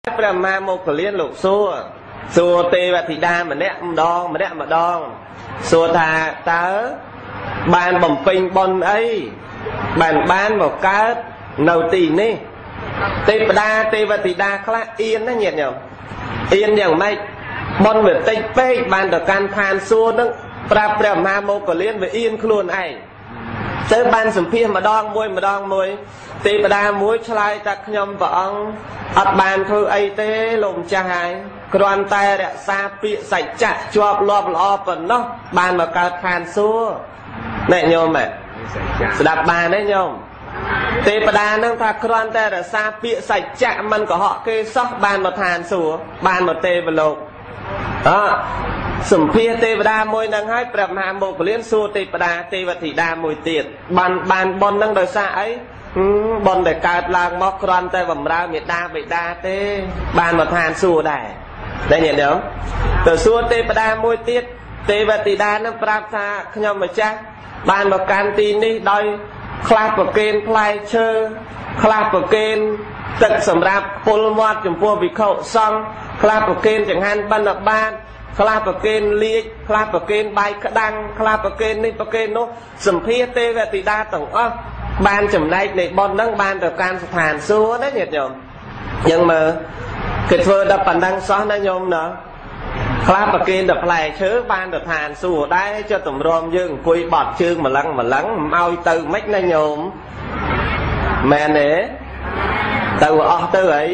ព្រះមហាមោគលានលោកសួរទេវធីតាម្នាក់ម្ដងសួរថាតើបានបំពេញបុណ្យអីបានមកកើតនៅទីនេះទេវតាទេវធីតាខ្លះអៀនណាញាតិញោមអៀនយ៉ាងម៉េចបុណ្យវាតិចពេកបានទៅកាន់ឋានសួគ៌នឹងប្រាប់ព្រះមហាមោគលានវាអៀនខ្លួនឯងទៅបានសម្ភាសម្ដងមួយទេវតាមួយឆ្លើយថាខ្ញុំព្រះអង្គអត់បានធ្វើអីទេលោកម្ចាស់ហើយគ្រាន់តែរក្សាពាក្យសច្ចៈជាប់លាប់ល្អប៉ុណ្ណោះបានមកកើតឋានសួគ៌ណែញោមស្ដាប់បានទេញោមទេវតានឹងថាគ្រាន់តែរក្សាពាក្យសច្ចៈមិនកុហកគេសោះបានមកឋានសួគ៌បានមកទេវលោកសម្ភារទេវតាមួយនឹងហើយព្រះមហាមោគលានសួរទេវតាទេវធីតាមួយទៀតបានបុណ្យនឹងដោយសារអីបុណ្យដែលកើតឡើងមកគ្រាន់តែបំរើមេដាបេដាទេបានមកឋានសួគ៌ដែរញាតិញោមទៅសួរទេវតាមួយទៀតទេវធីតានឹងប្រាប់ថាខ្ញុំម្ចាស់បានមកកាន់ទីនេះដោយខ្លះប្រគេនផ្លែឈើខ្លះប្រគេនទឹកសម្រាប់ពលមាត់ចំពោះភិក្ខុសង្ឃខ្លះប្រគេនចង្ហាន់បណ្ឌបាតខ្លះប្រគេនលាជខ្លះប្រគេនបាយក្តាំងខ្លះប្រគេននេះប្រគេននោះសម្ភារទេវធីតាទាំងអស់បានចំណែកនៃបុណ្យហ្នឹងបានទៅកាន់ស្ថានសួគ៌ណាញាតិញោមយ៉ាងមើលគេធ្វើដល់ប៉ុណ្ណឹងសោះណាញោមណាខ្លះប្រគេនដល់ផ្លែឈើបានទៅឋានសួគ៌ដែរចុះតម្រាំយើងអង្គុយបត់ជើងម្លឹងឲ្យទៅមិនណាញោមមែនទេទៅអស់ទៅអី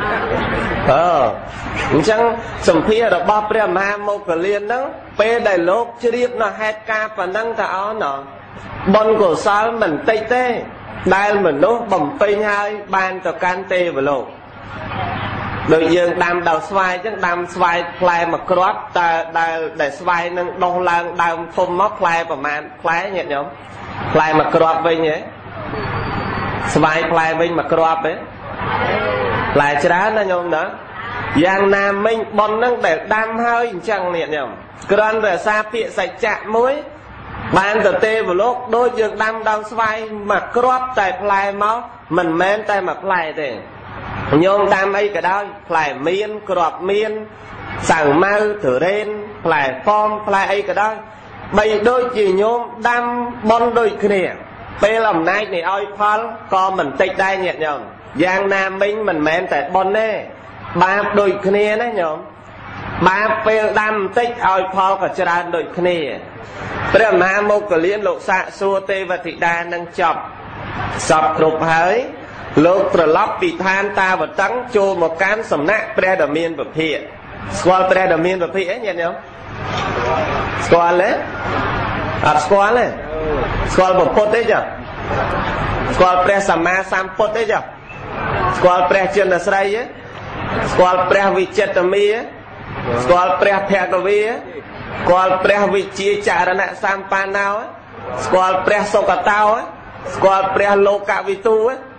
អញ្ចឹងសម្ភាររបស់ព្រះមហាមោគលានហ្នឹងពេលដែលលោកជ្រាបនៅហេតុការប៉ុណ្ណឹងថាអោណបុណ្យកុសលមិនតិចទេដែលមនុស្សបំពេញហើយបានទៅកាន់ទេវលោកដូចយើងដាំដល់ស្វាយអញ្ចឹងដាំស្វាយផ្លែមួយគ្រាប់តើដែលស្វាយនឹងដុះឡើងដើមធំមកផ្លែប្រមាណផ្លែញាតិញោមផ្លែមួយគ្រាប់វិញហ៎ស្វាយផ្លែវិញមួយគ្រាប់ហ៎ផ្លែច្រើនណាញោមណាយ៉ាងណាមិញប៉ុនហ្នឹងដែលដាំហើយអញ្ចឹងនេះញោមគ្រាន់តែសារពាក្យសច្ចៈមួយបានទៅទេវលោកដូចយើងដាំដើមស្វាយមួយគ្រាប់តែផ្លែមកមិនមែនតែមួយផ្លែទេញោមដាំអីក៏ដោយផ្លែមានគ្រាប់មានសាវម៉ៅទុរេនផ្លែប៉ោមផ្លែអីក៏ដោយបីដូចជាញោមដាំប៉ុនដូចគ្នាពេលអំណាចនៃឲ្យផលក៏មិនតិចដែរញាតិញោមយ៉ាងណាមិញមិនមែនតែប៉ុនទេបាបដូចគ្នាណាញោមបាបពេលដាំបន្តិចឲ្យផលក៏ច្រើនដូចគ្នាព្រះមហាមោគលានលោកសាកសួរទេវធីតានឹងចប់សពគ្រប់ហើយលោកត្រឡប់ពីឋានតាវតឹងចូលមកកាន់សំណាក់ព្រះដ៏មានពភាកស្គាល់ព្រះដ៏មានពភាកអីញាតិញោមស្គាល់ទេអត់ស្គាល់ទេស្គាល់ពុទ្ធទេចាស្គាល់ព្រះសម្មាសម្ពុទ្ធទេចាស្គាល់ព្រះចិនស្រីទេស្គាល់ព្រះវិចិត្រមាស្គាល់ព្រះភគវីស្គាល់ព្រះវិជាចរណៈសម្បាណោស្គាល់ព្រះសុគតោស្គាល់ព្រះលោកវិទូ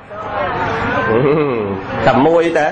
តែមួយតើ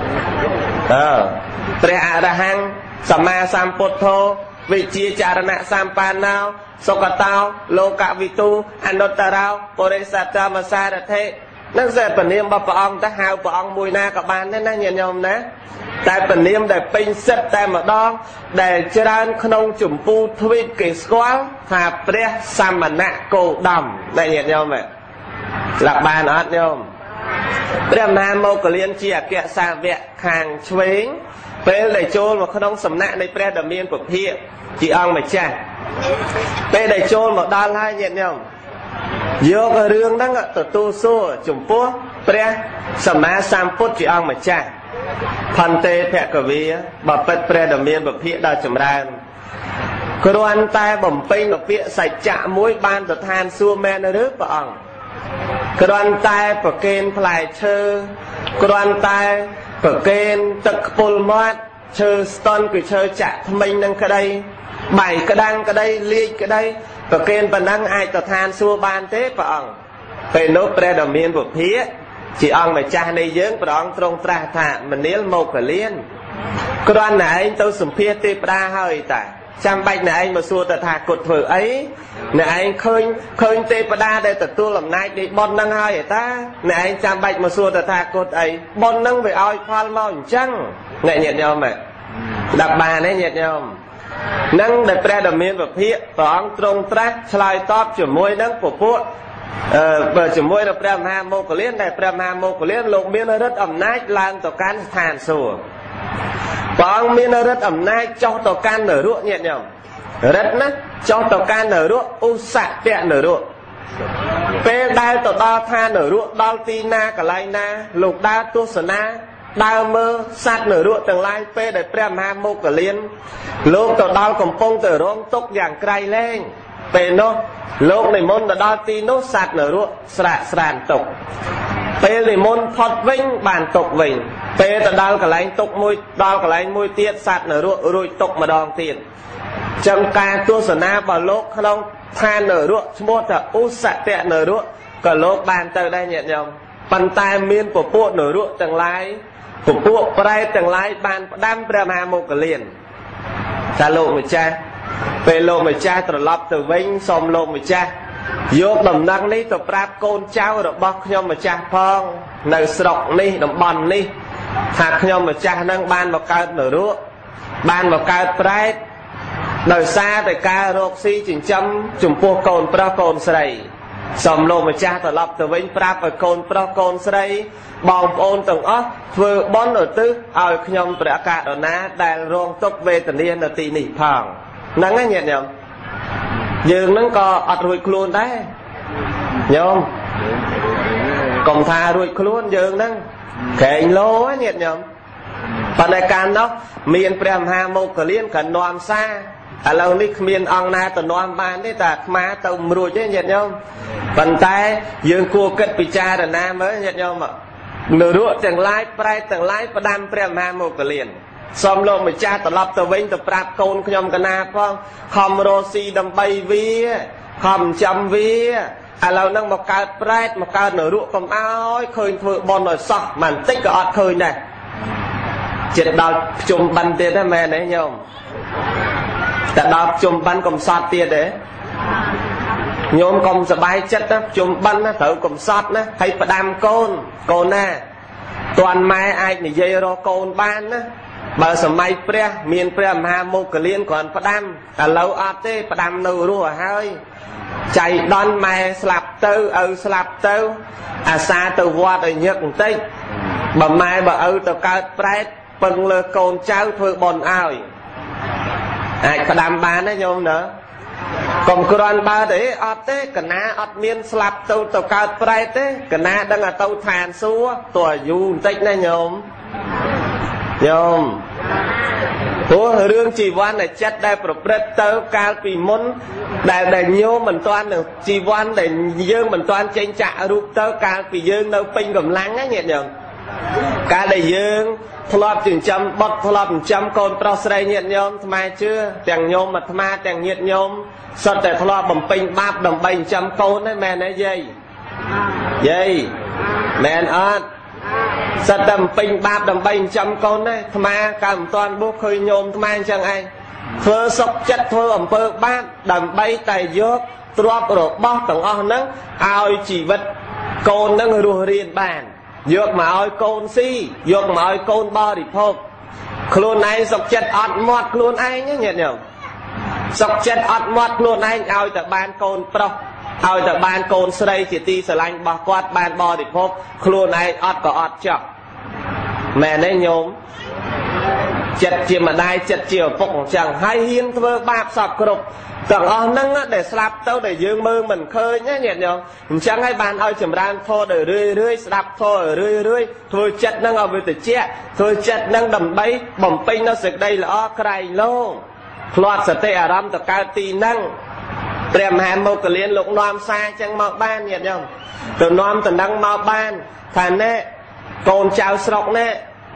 ព្រះអរហង្គសម្មាសម្ពុទ្ធោវិជាចរណៈសម្បាណោសុគតោលោកវិទូអនុត្តរោបរិសត្តមសារថេនឹងសេពនាមរបស់ព្រះអង្គទៅហៅព្រះអង្គមួយណាក៏បានដែរណាញាតិញោមណាតែពនាមដែលពេញសិទ្ធតែម្ដងដែលច្រើនក្នុងចម្ពោះទ្វីបគេស្គាល់ថាព្រះសមណៈគោដំណាញាតិញោមស្ដាប់បានអត់ញោមព្រះមហាមោគលានជាអគ្គសាវកខាងឆ្វេងពេលដែលចូលមកក្នុងសំណាក់នៃព្រះដ៏មានពភាកជាអង្គម្ចាស់ពេលដែលចូលមកដល់ហើយញាតិញោមយករឿងហ្នឹងទទួលសួរចំពោះព្រះសម្មាសម្ពុទ្ធជាអង្គម្ចាស់ផន្តេភគវីបពិតព្រះដ៏មានពភាកដ៏ចម្រើនគ្រាន់តែបំពេញពាក្យសច្ចៈមួយបានទៅឋានសួគ៌មែនឬព្រះអង្គគ្រាន់តែប្រគេនផ្លែឈើគ្រាន់តែប្រគេនទឹកខ្ពុលមាត់ឈើស្ទន់គឺឈើចាក់ថ្មិញនឹងក្តីបាយក្តាំងក្តីលាជក្តីប្រគេនប៉ុណ្ណឹងអាចទៅឋានសួគ៌បានទេព្រះអង្គពេលនោះព្រះដ៏មានពភាកជាអង្គម្ចាស់នៃយើងព្រះអង្គទ្រង់ត្រាស់ថាមនាលមោគលានគ្រាន់តែឯងទៅសម្ភាសទេវតាហើយតាចាំបាច់អ្នកឯងមកសួរតថាគតធ្វើអីអ្នកឯងឃើញទេវតាដែលទទួលអំណាចនៃបុណ្យហ្នឹងហើយតាអ្នកឯងចាំបាច់មកសួរតថាគតអីបុណ្យហ្នឹងវាឲ្យផលមកអញ្ចឹងអ្នកញាតិញោមដាក់បានទេញាតិញោមនឹងដែលព្រះដ៏មានពភាកព្រះអង្គទ្រង់ត្រាស់ឆ្លើយតបជាមួយនឹងពពួកជាមួយនឹងព្រះមហាមោគលានដែលព្រះមហាមោគលានលោកមានឫទ្ធិអំណាចឡើងទៅកាន់ស្ថានសួគ៌ព្រះអង្គមានឫទ្ធិអំណាចចុះទៅកាន់នរកញាតិញោមឫទ្ធិណាចុះទៅកាន់នរកឧសតៈនរកពេលដែលទៅដល់ឋាននរកដល់ទីណាកន្លែងណាលោកដើរទស្សនាដើរមើលសត្វនរកទាំងឡាយពេលដែលព្រះមហាមោគលានលោកទៅដល់កំពុងទៅរងទុក្ខយ៉ាងក្រៃលែងពេលនោះលោកនិមន្តទៅដល់ទីនោះសត្វនរកស្រាកស្រានទុក្ខពេលនិមន្តផុតវិញបានទុក្ខវិញពេលទៅដល់កន្លែងទុក្ខមួយដល់កន្លែងមួយទៀតសត្វនរករួចទុក្ខម្ដងទៀតចឹងការទស្សនារបស់លោកក្នុងឋាននរកឈ្មោះថាឧសតៈនរកក៏លោកបានទៅដែរញាតិញោមប៉ុន្តែមានពពួកនរកទាំងឡាយពពួកប្រែតទាំងឡាយបានផ្ដាំព្រះមហាមោគលានថាលោកម្ចាស់ពេលលោកម្ចាស់ត្រឡប់ទៅវិញសូមលោកម្ចាស់យកដំណឹងនេះទៅប្រាប់កូនចៅរបស់ខ្ញុំម្ចាស់ផងនៅស្រុកនេះតំបន់នេះថាខ្ញុំម្ចាស់នឹងបានមកកើតនរកបានមកកើតប្រែតដោយសារតែការរកស៊ីចិញ្ចឹមចំពោះកូនប្រុសកូនស្រីសូមលោកម្ចាស់ត្រឡប់ទៅវិញប្រាប់ឲ្យកូនប្រុសកូនស្រីបងប្អូនទាំងអស់ធ្វើបុណ្យឧទ្ទិសឲ្យខ្ញុំព្រះករុណាដែលរងទុក្ខវេទនានៅទីនេះផងហ្នឹងហើយញាតិញោមយើងហ្នឹងក៏អត់រួចខ្លួនដែរញោមកុំថារួចខ្លួនយើងហ្នឹងក្រែងលោហ្នឹងញាតិញោមប៉ុន្តែកាលនោះមានព្រះមហាមោគលានក៏នាំសារឥឡូវនេះគ្មានអង្គណាទៅនាំបានទេតែអាត្មាទៅមិនរួចទេញាតិញោមប៉ុន្តែយើងគួរគិតពិចារណាមើលញាតិញោមនរកទាំងឡាយប្រែតទាំងឡាយផ្ដាំព្រះមហាមោគលានសូមលោកម្ចាស់ត្រឡប់ទៅវិញទៅប្រាប់កូនខ្ញុំកណាផងខំរស់ស៊ីដើម្បីវាខំចាំវាឥឡូវហ្នឹងមកកើតប្រែតមកកើតនរកកុំអោយឃើញធ្វើបុណ្យឲ្យសោះបន្តិចក៏អត់ឃើញដែរចិត្តដល់ភ្ជុំបិណ្ឌទៀតទេមែនទេញោមតែដល់ភ្ជុំបិណ្ឌកំសត់ទៀតទេញោមកុំសบายចិត្តណាភ្ជុំបិណ្ឌណាត្រូវកំសត់ណាហើយផ្ដាំកូនណាតាន់ម៉ែអាចនិយាយរកកូនបានណាបើសម័យព្រះមានព្រះមហាមោគលានគ្រាន់ផ្ដាំឥឡូវអត់ទេផ្ដាំនៅរស់ហើយចៃដន្យម៉ែស្លាប់ទៅឪស្លាប់ទៅអាសាទៅវត្តឲ្យញឹកបន្តិចបើម៉ែបើឪទៅកើតប្រែតពឹងលើកូនចៅធ្វើបុណ្យឲ្យអាចផ្ដាំបានណាញោមណាកុំគ្រាន់បើទេអត់ទេកណាអត់មានស្លាប់ទៅកើតប្រែតទេកណាដឹងតែទៅឋានសួគ៌តើយូរបន្តិចណាញោមព្រោះរឿងជីវ័នដែលចិត្តដែលប្រព្រឹត្តទៅកាលពីមុនដែលញោមមិនទាន់នឹងជីវ័នដែលយើងមិនទាន់ចេញចាក់រូបទៅកាលពីយើងនៅពេញកម្លាំងណាញាតិញោមកាលដែលយើងធ្លាប់ចិញ្ចឹមបុត្រធ្លាប់ចិញ្ចឹមកូនប្រុសស្រីញាតិញោមថ្មជឿទាំងញោមអាត្មាទាំងញាតិញោមសុទ្ធតែធ្លាប់បំពេញបាបដើម្បីចិញ្ចឹមកូនហ្នឹងមែនទេយាយមែនអត់សិតតែបំពេញបាបដើម្បីចិញ្ចឹមកូនណាថ្មកើមិនតាន់បួសឃើញញោមថ្មអញ្ចឹងឯងធ្វើសុខចិត្តធ្វើអំពើបាបដើម្បីតែយកទ្រព្យរបស់ទាំងអស់ហ្នឹងឲ្យជីវិតកូនហ្នឹងរស់រានបានយកមកឲ្យកូនស៊ីយកមកឲ្យកូនបរិភោគខ្លួនឯងសុខចិត្តអត់មាត់ខ្លួនឯងញាតិញោមសុខចិត្តអត់មាត់ខ្លួនឯងឲ្យតែបានកូនប្រុសឲ្យតែបានកូនស្រីជាទីស្រឡាញ់របស់គាត់បានបរិភោគខ្លួនឯងអត់ក៏អត់ចោះមែនទេញោមចិត្តជាម្ដាយចិត្តជាឪពុកអញ្ចឹងហើយហ៊ានធ្វើបាបសពគ្រប់ទាំងអស់ហ្នឹងដែលស្លាប់ទៅដែលយើងមើលមិនឃើញណាញាតិញោមអញ្ចឹងហើយបានឲ្យចម្រើនធម៌ទៅរឿយស្ដាប់ធម៌រឿយធ្វើចិត្តហ្នឹងឲ្យវាត្រជាក់ធ្វើចិត្តហ្នឹងដើម្បីបំពេញនូវសេចក្តីល្អក្រៃលោផ្លាត់សតិអារម្មណ៍ទៅកើតទីហ្នឹងព្រះមហាមោគលានលោកនាំសារអញ្ចឹងមកបានញាតិញោមទៅនាំតំណឹងមកបានថាណែកូនចៅស្រុកណែ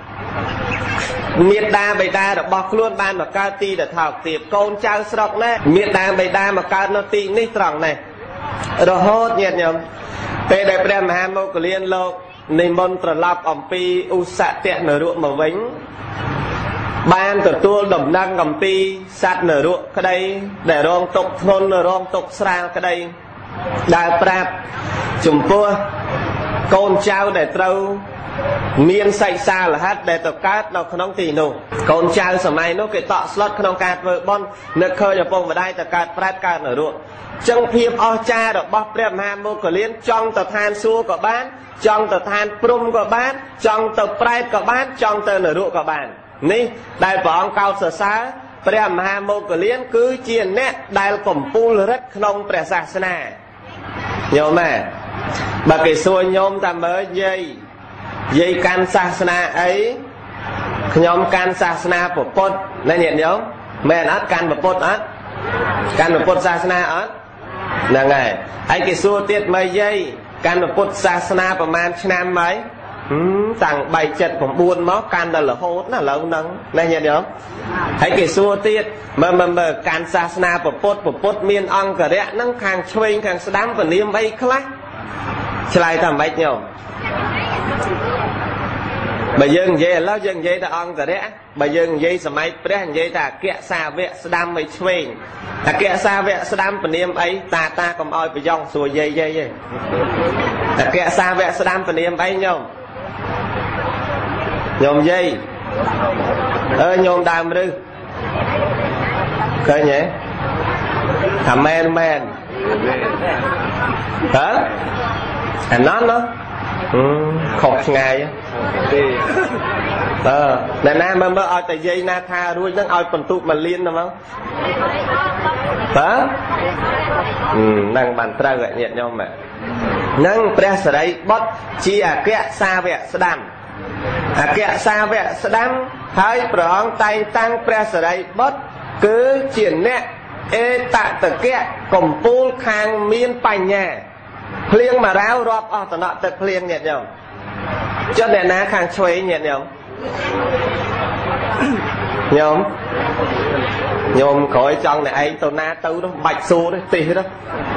មេដាបិតារបស់ខ្លួនបានមកកើតទីតថោកទាបកូនចៅស្រុកណែមេដាបិតាមកកើតនៅទីនេះត្រង់នេះរហូតញាតិញោមពេលដែលព្រះមហាមោគលានលោកនិមន្តត្រឡប់អំពីឧសតៈនរកមកវិញបានទទួលដំណឹងអំពីសត្វនរកក្តីដែលរងទុក្ខធ្ងន់រងទុក្ខស្រាលក្តីដែលប្រាប់ចំពោះកូនចៅដែលត្រូវមានសេចសាលហិតដែលទៅកើតនៅក្នុងទីនោះកូនចៅសម័យនោះគេតក់ស្លុតក្នុងការធ្វើបុណ្យនឹកឃើញឪពុកម្ដាយទៅកើតប្រែតកើតនរកចឹងភាពអស្ចារ្យរបស់ព្រះមហាមោគលានចង់ទៅឋានសួគ៌ក៏បានចង់ទៅឋានព្រំក៏បានចង់ទៅប្រែតក៏បានចង់ទៅនរកក៏បាននេះដែលព្រះអង្គកោតសរសើរព្រះមហាមោគលានគឺជាអ្នកដែលកំពូលរិទ្ធក្នុងព្រះសាសនាញោមណាបើគេសួរញោមថាមើលយាយកាន់សាសនាអីខ្ញុំកាន់សាសនាពុទ្ធណាញាតិញោមមែនអត់កាន់ពុទ្ធអត់កាន់ពុទ្ធសាសនាអត់ហ្នឹងហើយគេសួរទៀតមើលយាយកាន់ពុទ្ធសាសនាប្រហែលឆ្នាំហើយតាំង3 7 9មកកាន់ដល់រហូតណាឥឡូវហ្នឹងណាញាតិញោមហើយគេសួរទៀតមើលកាន់សាសនាពុទ្ធមានអង្គរៈហ្នឹងខាងឆ្វេងខាងស្ដាំពនាមអីខ្លះឆ្លើយថាម៉េចញោមបើយើងនិយាយឥឡូវយើងនិយាយតែអង្គរៈបើយើងនិយាយសម័យព្រះនិយាយថាអគ្គសាវកស្ដាំឲ្យឆ្វេងអគ្គសាវកស្ដាំពនាមអីតាកុំឲ្យប្រយ៉ងសួរយាយទេអគ្គសាវកស្ដាំពនាមអីញោមយាយញោមដើមឬឃើញទេថាមែនហ៎អាណណាខុសឆ្ងាយតែណាមើលឲ្យតែយាយណាថារួចហ្នឹងឲ្យបន្ទុក1លានទៅមកហ្នឹងបានត្រូវញាតិញោមហ្នឹងព្រះសិរីបុត្រជាអគ្គសាវកស្ដាំអគ្គសាវកស្ដាំហើយព្រះអង្គតែងតាំងព្រះសិរីបុត្រគឺជាអ្នកអេតតកៈកំពូលខាងមានបញ្ញាភ្លៀងមករាវរាប់អស់តំណក់ទឹកភ្លៀងញាតិញោមចុះអ្នកណាខាងឆ្វេងញាតិញោមញោមក្រោយចង់តែឯងទៅណាទៅនោះបាច់សួរទេទេសទៅ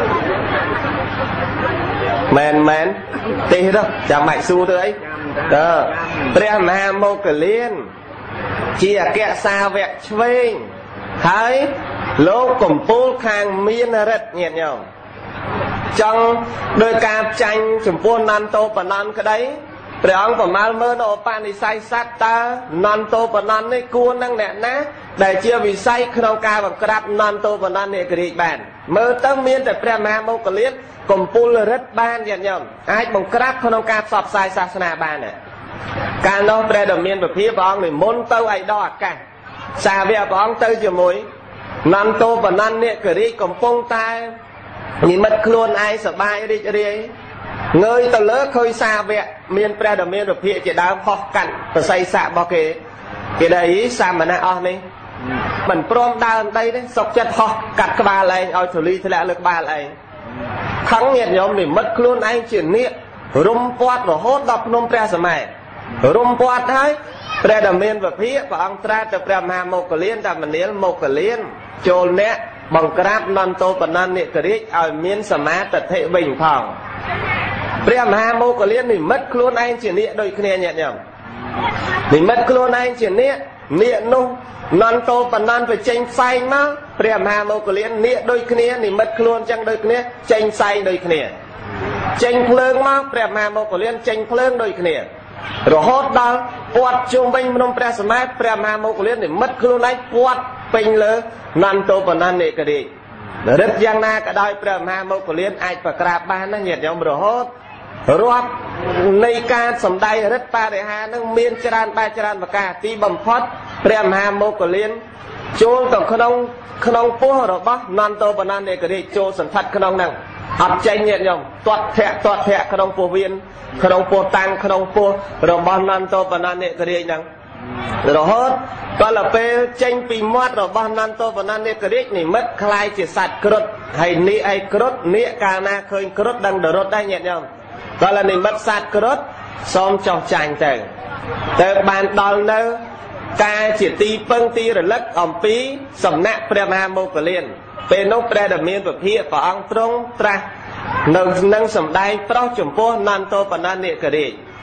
មែនទេសទៅចាំបាច់សួរទៅអីព្រះមហាមោគលានជាអគ្គសាវកឆ្វេងហើយលោកកំពូលខាងមានរិទ្ធញាតិញោមចង់ដោយការចាញ់ចំពោះនន្តោបនន្តក្តីព្រះអង្គប្រមាលមើលនៅឧបនិស្ស័យសត្វតើនន្តោបនន្តនេះគួរនឹងអ្នកណាដែលជាវិស័យក្នុងការបង្ក្រាបនន្តោបនន្តនេះរាជបានមើលទៅមានតែព្រះមហាមោគលានកំពូលរិទ្ធបានញាតិញោមអាចបង្ក្រាបក្នុងការផ្សព្វផ្សាយសាសនាបានកាលនោះព្រះដ៏មានពភាព្រះអង្គនិមន្តទៅឯដកអាកាសសាវកព្រះអង្គទៅជាមួយនន្តោបនន្តនេះរាជកំពុងតែនិមិត្តខ្លួនឯងសបាយរីករាយងើយទៅលើឃើញសាវកមានព្រះដ៏មានពភាជាដើមហោះកាត់ប្រស័យស័ករបស់គេដែលសាមណៈអស់នេះមិនព្រមដើរដីទេសុកចិត្តហោះកាត់ក្បាលឯងឲ្យធូលីធ្លាក់លើក្បាលឯងខឹងញាតិញោមនិមិត្តខ្លួនឯងជានាគរុំពាត់រហូតដល់ភ្នំព្រះសម័យរុំពាត់ហើយព្រះដ៏មានពភាព្រះអង្គត្រាស់ទៅព្រះមហាមោគលានថាមនាលមោគលានចូលអ្នកបង្ក្រាបនន្តោបនន្តនិករាជឲ្យមានសមាទិដ្ឋិវិញផងព្រះមហាមោគលាននិមិត្តខ្លួនឯងជានាគដូចគ្នាញាតិញោមនិមិត្តខ្លួនឯងជានាគនោះនន្តោបនន្តទៅចេញផ្សែងមកព្រះមហាមោគលាននាគដូចគ្នានិមិត្តខ្លួនចឹងដូចគ្នាចេញផ្សែងដូចគ្នាចេញភ្លើងមកព្រះមហាមោគលានចេញភ្លើងដូចគ្នារហូតដល់ពាត់ជុំវិញភ្នំព្រះសម័យព្រះមហាមោគលាននិមិត្តខ្លួនឯងពាត់ពេញលើនន្តោបនន្តនិករាជរិទ្ធយ៉ាងណាក៏ដោយព្រះមហាមោគលានអាចប្រក្រាបបានណាញាតិញោមរហូតរាប់នៃការសំដែងរិទ្ធបរិហារនឹងមានច្រើនបែបច្រើនប្រការទីបំផុតព្រះមហាមោគលានចូលទៅក្នុងពោះរបស់នន្តោបនន្តនិករាជចូលសន្ធិដ្ឋក្នុងហ្នឹងអត់ចេញញាតិញោមទាត់ធាក់ក្នុងពោះវៀនក្នុងពោះតាំងក្នុងពោះរបស់នន្តោបនន្តនិករាជហ្នឹងរហូតដល់ពេលចេញពីមាត់របស់នន្តោបនន្តនិករាជនិមិត្តคล้ายជាសត្វគ្រុឌហើយនាគឯគ្រុឌនាគកាលណាឃើញគ្រុឌដឹងដរុតដែរញាតិញោមដល់និមិត្តសត្វគ្រុឌសូមចោះចាញ់ទៅបានដល់នៅការជាទីពឹងទីរលឹកអំពីសំណាក់ព្រះមហាមោគលានពេលនោះព្រះដ៏មានពភាព្រះអង្គទ្រង់ត្រាស់នៅនឹងសម្ដែងប្រុសចំពោះនន្តោបនន្តនិករាជ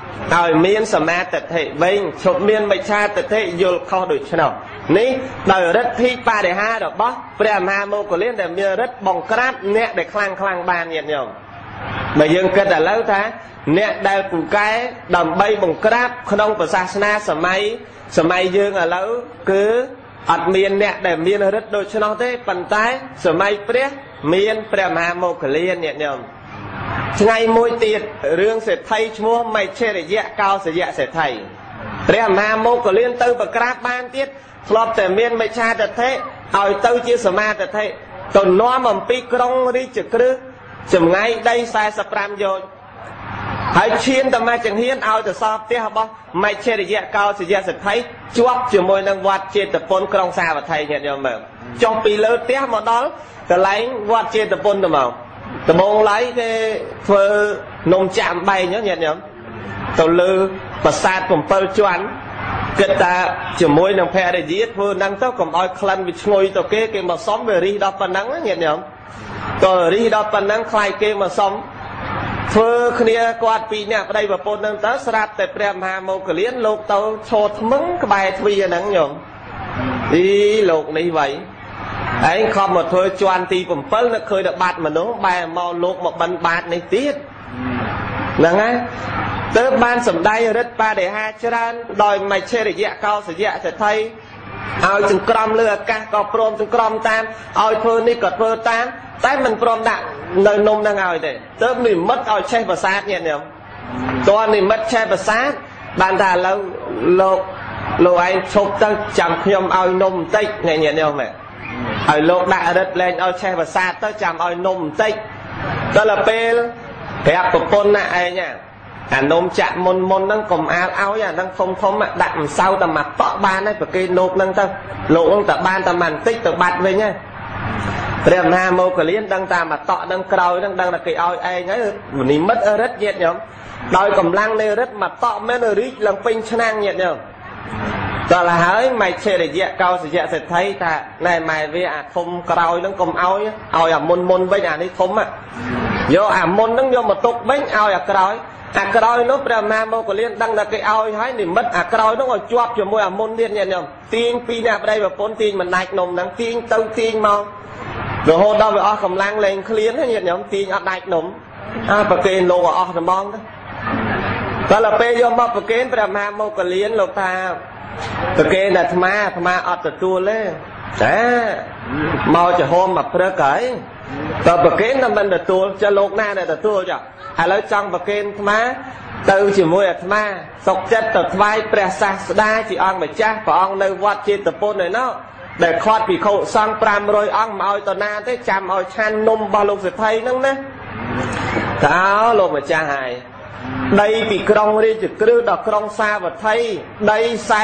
ឲ្យមានសមាទិដ្ឋិវិញឈប់មានមិច្ឆាទិដ្ឋិយល់ខុសដូច្នោះនេះដោយរិទ្ធិបរិហារបស់ព្រះមហាមោគលានដែលមានរិទ្ធបង្ក្រាបអ្នកដែលខ្លាំងបានញាតិញោមបើយើងគិតឥឡូវថាអ្នកដែលពូកែដើម្បីបង្ក្រាបក្នុងសាសនាសម័យយើងឥឡូវគឺអត់មានអ្នកដែលមានរិទ្ធដូច្នោះទេប៉ុន្តែសម័យព្រះមានព្រះមហាមោគលានញាតិញោមថ្ងៃមួយទៀតរឿងសេដ្ឋីឈ្មោះមៃឆេរយៈកោសយៈសេដ្ឋីព្រះមហាមោគលានទៅប្រក្រាបបានទៀតធ្លាប់តែមានមិច្ឆាទិដ្ឋិឲ្យទៅជាសមាទិដ្ឋិទៅនាំអំពីក្រុងរាជក្រឹសចម្ងាយដី45យោជន៍ហើយឈានទៅមកចង្ហៀនឲ្យទៅសល់ផ្ទះរបស់មៃឆេរយៈកោសយៈសេដ្ឋីជាប់ជាមួយនឹងវត្តចេតពុនក្រុងសាវត្ថីញាតិញោមមើលចុះពីលើផ្ទះមកដល់កន្លែងវត្តចេតពុនទៅមកដំបងឡៃគេធ្វើនំចាក់អំបែងញាតិញោមទៅលើប្រាសាទ7ជាន់គិតថាជាមួយនឹងភរិយាធ្វើហ្នឹងទៅកុំឲ្យក្លិនវាឈ្ងុយទៅគេមកសុំវារីដល់ប៉ុណ្ណឹងញាតិញោមក៏រីដល់ប៉ុណ្ណឹងខ្លាយគេមកសុំធ្វើគ្នាគាត់ពីរនាក់ប្តីប្រពន្ធហ្នឹងទៅស្រាប់តែព្រះមហាមោគលានលោកទៅឈរថ្មឹងក្បែរទ្វារហ្នឹងញោមលោកនេះវៃឯងខំមកធ្វើជាន់ទី7នឹកឃើញតែបាត់មនុស្សបែរមកលោកមកបិណ្ឌបាតនេះទៀតហ្នឹងហើយទើបបានសម្ដែងរិទ្ធបរិហាច្រើនដោយមច្ឆេរយៈកោសយៈសេដ្ឋីឲ្យចង្ក្រមលើអាកាសក៏ព្រមចង្ក្រមតាមឲ្យធ្វើនេះក៏ធ្វើតាមតែមិនព្រមដាក់នៅនំហ្នឹងឲ្យទេទើបនិមិត្តឲ្យឆេះប្រាសាទញាតិញោមតើនិមិត្តឆេះប្រាសាទបានថាឥឡូវលោកឯងឈប់ទៅចាំខ្ញុំឲ្យនំបន្តិចញាតិញោមឲ្យលោកដាក់រិទ្ធលែងឲ្យឆេះប្រាសាទទៅចាំឲ្យនំបន្តិចដល់ពេលប្រាប់ប្រពន្ធណាឯងអានំចាក់មុនហ្នឹងកុំអាលឲ្យអាហ្នឹងធំដាក់ម្សៅតែមកតក់បានហើយប្រគេលោកហ្នឹងទៅលោកហ្នឹងតែបានតែបន្តិចទៅបាត់វិញហើយព្រះមហាមោគលានដឹងតាមមកតក់នឹងក្រោយហ្នឹងដឹងតែគេឲ្យឯងហើយនិមិត្តរិទ្ធញាតិញោមដោយកម្លាំងនៃរិទ្ធមកតក់មែនរីកឡើងពេញឆ្នាំងញាតិញោមដល់ហើយមៃឆេរយៈកោសយៈសេដ្ឋីថាណែម៉ែវាអាធំក្រោយហ្នឹងកុំឲ្យអាមុនវិញអានេះធំយកអាមុនហ្នឹងយកមកទុកវិញឲ្យអាក្រោយនោះព្រះមហាមោគលានដឹងថាគេឲ្យហើយនិមិត្តអាក្រោយនោះឲ្យជាប់ជាមួយអាមុនទៀតញាតិញោមទាញពីរអ្នកប្តីប្រពន្ធទាញមិនដាច់នំហ្នឹងទាញទៅទាញមករហូតដល់វាអស់កម្លាំងលែងឃ្លានញាតិញោមទាញអត់ដាច់នំប្រគេនលោកអស់ត្មងទៅដល់ពេលយកមកប្រគេនព្រះមហាមោគលានលោកថាប្រគេនអាត្មាអត់ទទួលទេចាមកចំហមមកព្រឹកហើយតើប្រគេនតែមិនទទួលចុះលោកណាដែលទទួលចុះឥឡូវចង់ប្រគេនអាត្មាទៅជាមួយអាត្មាសុខចិត្តទៅថ្វាយព្រះសាស្តាជាអង្គម្ចាស់ព្រះអង្គនៅវត្តចេតពុនឯណោះដែលខាត់ភិក្ខុសង្ឃ500អង្គមកឲ្យតណាទេចាំឲ្យឆាន់នំរបស់លោកសេដ្ឋីហ្នឹងណាតើលោកម្ចាស់ហើយដីពីក្រុងរាជក្រឹសដល់ក្រុងសាវត្ថីដី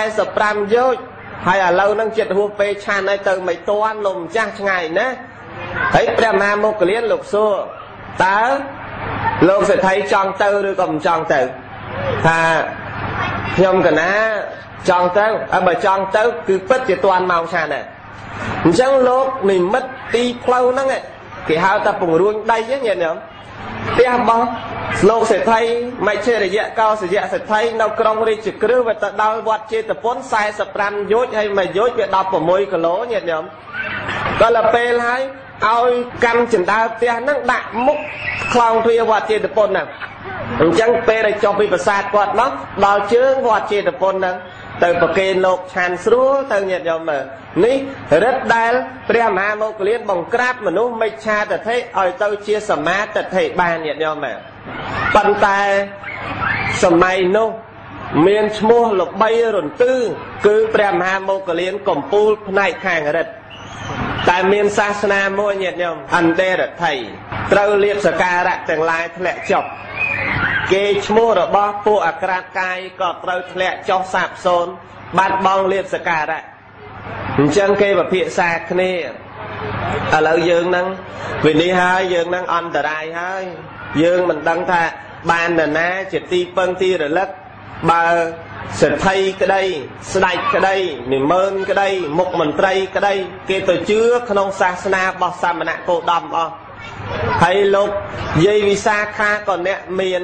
45យោជន៍ហើយឥឡូវហ្នឹងចិត្តហួសពេលឆានហើយទៅមិនតាន់លោកម្ចាស់ឆ្ងាយណាហើយព្រះមហាមោគលានលោកសួរតើលោកសេដ្ឋីចង់ទៅឬក៏មិនចង់ទៅថាខ្ញុំកណាចង់ទៅបើចង់ទៅគឺពិតជាតាន់ម៉ោងឆានដែរអញ្ចឹងលោកនិមិត្តទីផ្លូវហ្នឹងគេហៅថាពង្រួញដីហ្នឹងញាតិញោមផ្ទះរបស់លោកសេដ្ឋីមច្ឆេរយៈកោសយៈសេដ្ឋីនៅក្រុងរាជក្រឹសវាទៅដល់វត្តចេតពុន45យោជន៍ហើយមួយយោជន៍វា16គីឡូញាតិញោមដល់ពេលហើយឲ្យកម្មចិន្តាផ្ទះហ្នឹងដាក់មុខខ្លោងទ្វារវត្តចេតពុនហ្នឹងអញ្ចឹងពេលដែលចុះពីប្រាសាទគាត់មកដល់ជើងវត្តចេតពុនហ្នឹងទៅប្រគេនលោកឆានស្រួលទៅញាតិញោមមើលនេះរិទ្ធដែលព្រះមហាមោគលានបង្ក្រាបមនុស្សមិច្ឆាទិដ្ឋិឲ្យទៅជាសមាទិដ្ឋិបានញាតិញោមមើលប៉ុន្តែសម័យនោះមានឈ្មោះល្បីរន្ទឺគឺព្រះមហាមោគលានកំពូលផ្នែកខាងរិទ្ធតែមានសាសនាមួយញាតិញោមអន្តេរដ្ឋីត្រូវលៀបសក្ការៈទាំងឡាយធ្លាក់ចុះគេឈ្មោះរបស់ពួកអក្រាតកាយក៏ត្រូវធ្លាក់ចុះសាបសូន្យបាត់បង់លៀបសក្ការៈអញ្ចឹងគេពិភាក្សាគ្នាឥឡូវយើងហ្នឹងវិនិច្ឆ័យហើយយើងហ្នឹងអន្តរាយហើយយើងមិនដឹងថាបាននរណាជាទីពឹងទីរលឹកបើសេដ្ឋីក្តីស្ដេចក្តីនិមឺនក្តីមុខមន្ត្រីក្តីគេទៅជឿក្នុងសាសនារបស់សមណគោតមអស់ហើយលោកយាយវិសាខាក៏អ្នកមាន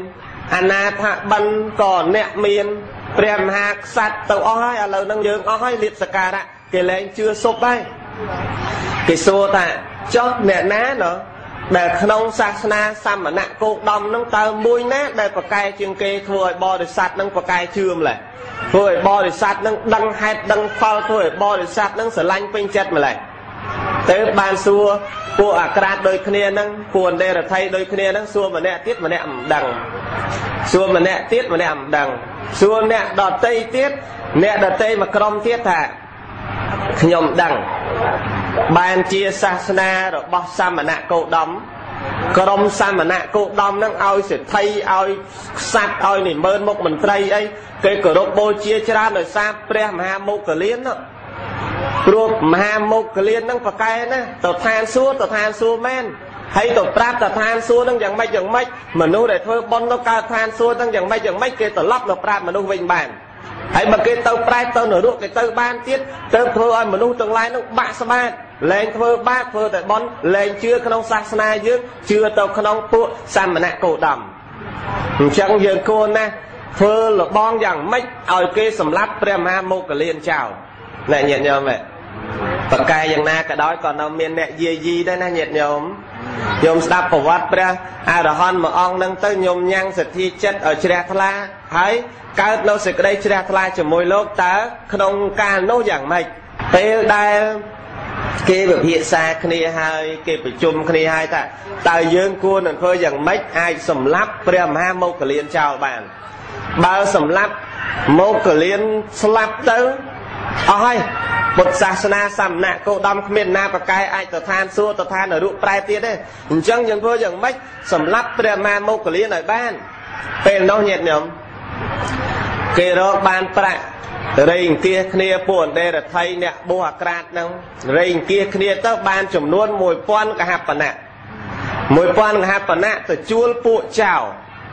អាណាថាបិណ្ឌក៏អ្នកមានព្រះមហាក្សត្រទៅអស់ហើយឥឡូវហ្នឹងយើងអស់ហើយលៀបសក្ការៈគេលែងជឿសុបហើយគេសួរថាចុះអ្នកណាណោះដែលក្នុងសាសនាសមណៈគោដំហ្នឹងតើមួយណាដែលប្រកែជាងគេធ្វើឲ្យបរិស័ទហ្នឹងប្រកែជឿម្ល៉េះធ្វើឲ្យបរិស័ទហ្នឹងដឹងហេតុដឹងផលធ្វើឲ្យបរិស័ទហ្នឹងស្រឡាញ់ពេញចិត្តម្ល៉េះទៅបានសួរពួកអាក្រាតដូចគ្នាហ្នឹងពួកអន្តរថៃដូចគ្នាហ្នឹងសួរម្នាក់ទៀតម្នាក់មិនដឹងសួរម្នាក់ទៀតម្នាក់មិនដឹងសួរអ្នកដតីទៀតអ្នកដតីមកក្រុមទៀតថាខ្ញុំដឹងបានជាសាសនារបស់សមណៈគោតមក្រុមសមណៈគោតមហ្នឹងឲ្យសិទ្ធិឲ្យក្សត្រឲ្យនិមឺនមុខមន្ត្រីអីគេគោរពបូជាច្រើនដោយសារព្រះមហាមុគលានណាព្រោះមហាមុគលានហ្នឹងប្រកែណាទៅឋានសួគ៌មែនហើយទៅប្រាប់ទៅឋានសួគ៌ហ្នឹងយ៉ាងម៉េចមនុស្សដែលធ្វើបុណ្យទៅកើតឋានសួគ៌ហ្នឹងយ៉ាងម៉េចគេត្រឡប់ទៅប្រាប់មនុស្សវិញបានហើយបើគេទៅប្រែទៅនរកគេទៅបានទៀតទៅធ្វើឲ្យមនុស្សទាំងឡាយនោះបាក់ស្បាតលែងធ្វើបាបធ្វើតែបុណ្យលែងជឿក្នុងសាសនាយើងជឿទៅក្នុងពួកសមណៈគោតមអញ្ចឹងយើងគួរណាស់ធ្វើលបងយ៉ាងម៉េចឲ្យគេសម្លាប់ព្រះមហាមុគលានចោលអ្នកញាតិញោមបកកាយយ៉ាងណាក៏ដោយក៏នៅមានអ្នកយាយីដែរណាញាតិញោមខ្ញុំស្ដាប់ប្រវត្តិព្រះអរហន្តមួយអង្គហ្នឹងទៅខ្ញុំញ៉ាំងសទ្ធាចិត្តឲ្យជ្រះថ្លាហើយកើតនៅសេចក្តីជ្រះថ្លាជាមួយលោកតើក្នុងកាលនោះយ៉ាងម៉េចពេលដែលគេវិភាសាគ្នាហើយគេប្រជុំគ្នាហើយថាតើយើងគួរនឹងធ្វើយ៉ាងម៉េចអាចសម្លាប់ព្រះមហាមុគលានចោលបានបើសម្លាប់មុគលានស្លាប់ទៅអស់ហើយពុទ្ធសាសនាសមណៈគោតមគ្មានណាប្រកែអាចទៅឋានសួគ៌ទៅឋាននរកប្រែទៀតទេអញ្ចឹងយើងធ្វើយ៉ាងម៉េចសម្លាប់ព្រះមហាមុគលានឲ្យបានពេលនោះញាតិញោមគេរកបានប្រាក់រៃអង្គាសគ្នាពួកអន្តរថៃអ្នកបួសអាក្រាតហ្នឹងរៃអង្គាសគ្នាទៅបានចំនួន 1000 កហបណៈ 1000 កហបណៈទៅជួលពួកចៅ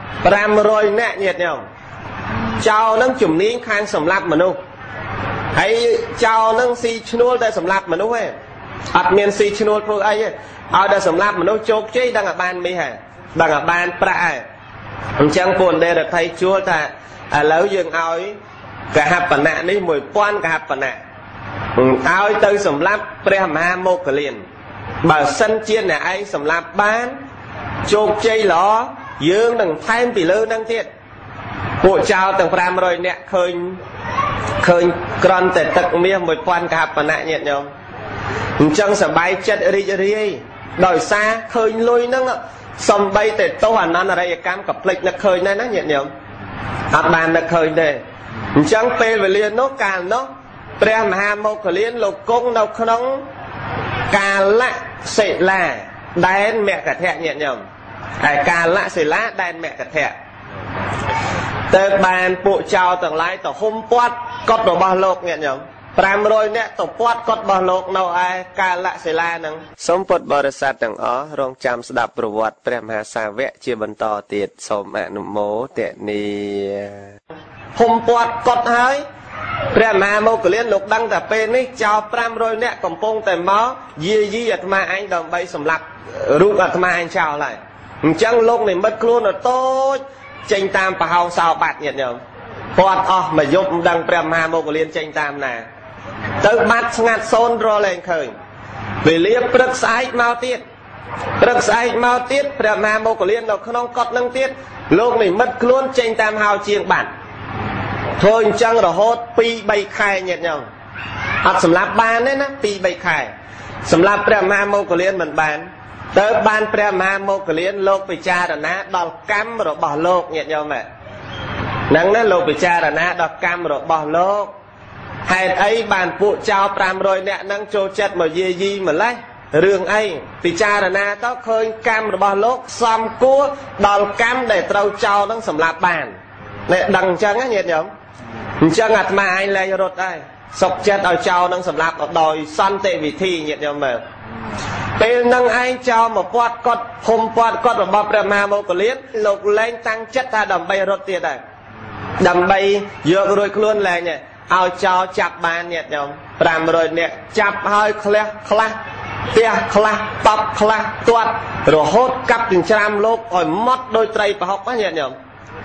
500 នាក់ញាតិញោមចៅហ្នឹងជំនាញខាងសម្លាប់មនុស្សហើយចៅហ្នឹងស៊ីឈ្នួលតែសម្លាប់មនុស្សទេអត់មានស៊ីឈ្នួលធ្វើអីទេឲ្យតែសម្លាប់មនុស្សជោគជ័យដឹងតែបានមាសហើយដឹងតែបានប្រាក់ហើយអញ្ចឹងពួកអន្តរថៃជួលថាឥឡូវយើងឲ្យកហបណៈនេះ 1000 កហបណៈឲ្យទៅសម្លាប់ព្រះមហាមុគលានបើសិនជាអ្នកឯងសម្លាប់បានជោគជ័យល្អយើងនឹងថែមពីលើនឹងទៀតពួកចៅទាំង500នាក់ឃើញក្រន់តែទឹកមាស 1000 កហបណៈញាតិញោមអញ្ចឹងសប្បាយចិត្តរីករាយដោយសារឃើញលុយហ្នឹងសំបីតែទោសអនន្តរិយកម្មក៏ភ្លេចនឹកឃើញដែរណាញាតិញោមអត់បាននឹកឃើញទេអញ្ចឹងពេលវេលានោះកាលនោះព្រះមហាមុគលានលោកគង់នៅក្នុងកាលៈសិលាដែនមគធៈញាតិញោមហើយកាលៈសិលាដែនមគធៈទៅបានពួកចៅទាំងឡាយទៅហុំព័ទ្ធកុដិរបស់លោកញាតិញោម500នាក់ទៅព័ទ្ធកុដិរបស់លោកនៅឯកាលៈសិលាហ្នឹងសូមពុទ្ធបរិស័ទទាំងអស់រងចាំស្ដាប់ប្រវត្តិព្រះមហាសាវកជាបន្តទៀតសូមអនុមោទនាហុំព័ទ្ធកុដិហើយព្រះមហាមុគលានលោកដឹងតែពេលនេះចៅ500នាក់កំពុងតែមកយាយីអាត្មាអញដើម្បីសម្លាប់រូបអាត្មាអញចោលហើយអញ្ចឹងលោកនិមិត្តខ្លួនទៅតូចចេញតាមប្រហោងសោបាត់ញាតិញោមព័ទ្ធអស់មួយយប់មិនដឹងព្រះមហាមុគលានចេញតាមណាទៅបាត់ស្ងាត់សូនរលែងឃើញវេលាព្រឹកស្អែកមកទៀតព្រះមហាមុគលាននៅក្នុងកុដិនឹងទៀតលោកនិមិត្តខ្លួនចេញតាមហៅជាងបាត់ធ្វើអញ្ចឹងរហូត 2-3 ខែញាតិញោមអត់សម្លាប់បានទេណា 2-3 ខែសម្លាប់ព្រះមហាមុគលានមិនបានទៅបានព្រះមហាមុគលានលោកពិចារណាដល់កម្មរបស់លោកញាតិញោមហ្នឹងណាលោកពិចារណាដល់កម្មរបស់លោកហេតុអីបានពួកចៅ500នាក់ហ្នឹងចូលចិត្តមកយាយីម្លេះរឿងអីពិចារណាទៅឃើញកម្មរបស់លោកសំគួរដល់កម្មដែលត្រូវចៅហ្នឹងសម្លាប់បានតែដឹងអញ្ចឹងណាញាតិញោមអញ្ចឹងអាត្មាឯងលែងរត់ដែរសុកចិត្តឲ្យចៅហ្នឹងសម្លាប់ដោយសន្តិវិធីញាតិញោមមើលពេលនឹងឯងចោលមកព័ទ្ធកុដិហុំព័ទ្ធកុដិរបស់ព្រះមហាមុគលានលោកលែងតាំងចិត្តថាដើម្បីរត់ទៀតដែរដើម្បីយករួចខ្លួនលែងឲ្យចោលចាប់បានញាតិញោម500នាក់ចាប់ហើយខ្លះផ្ទះខ្លះតប់ខ្លះទាត់រហូតកាប់ចិញ្ច្រាំលោកឲ្យម៉ត់ដោយត្រីប្រហុកណាញាតិញោម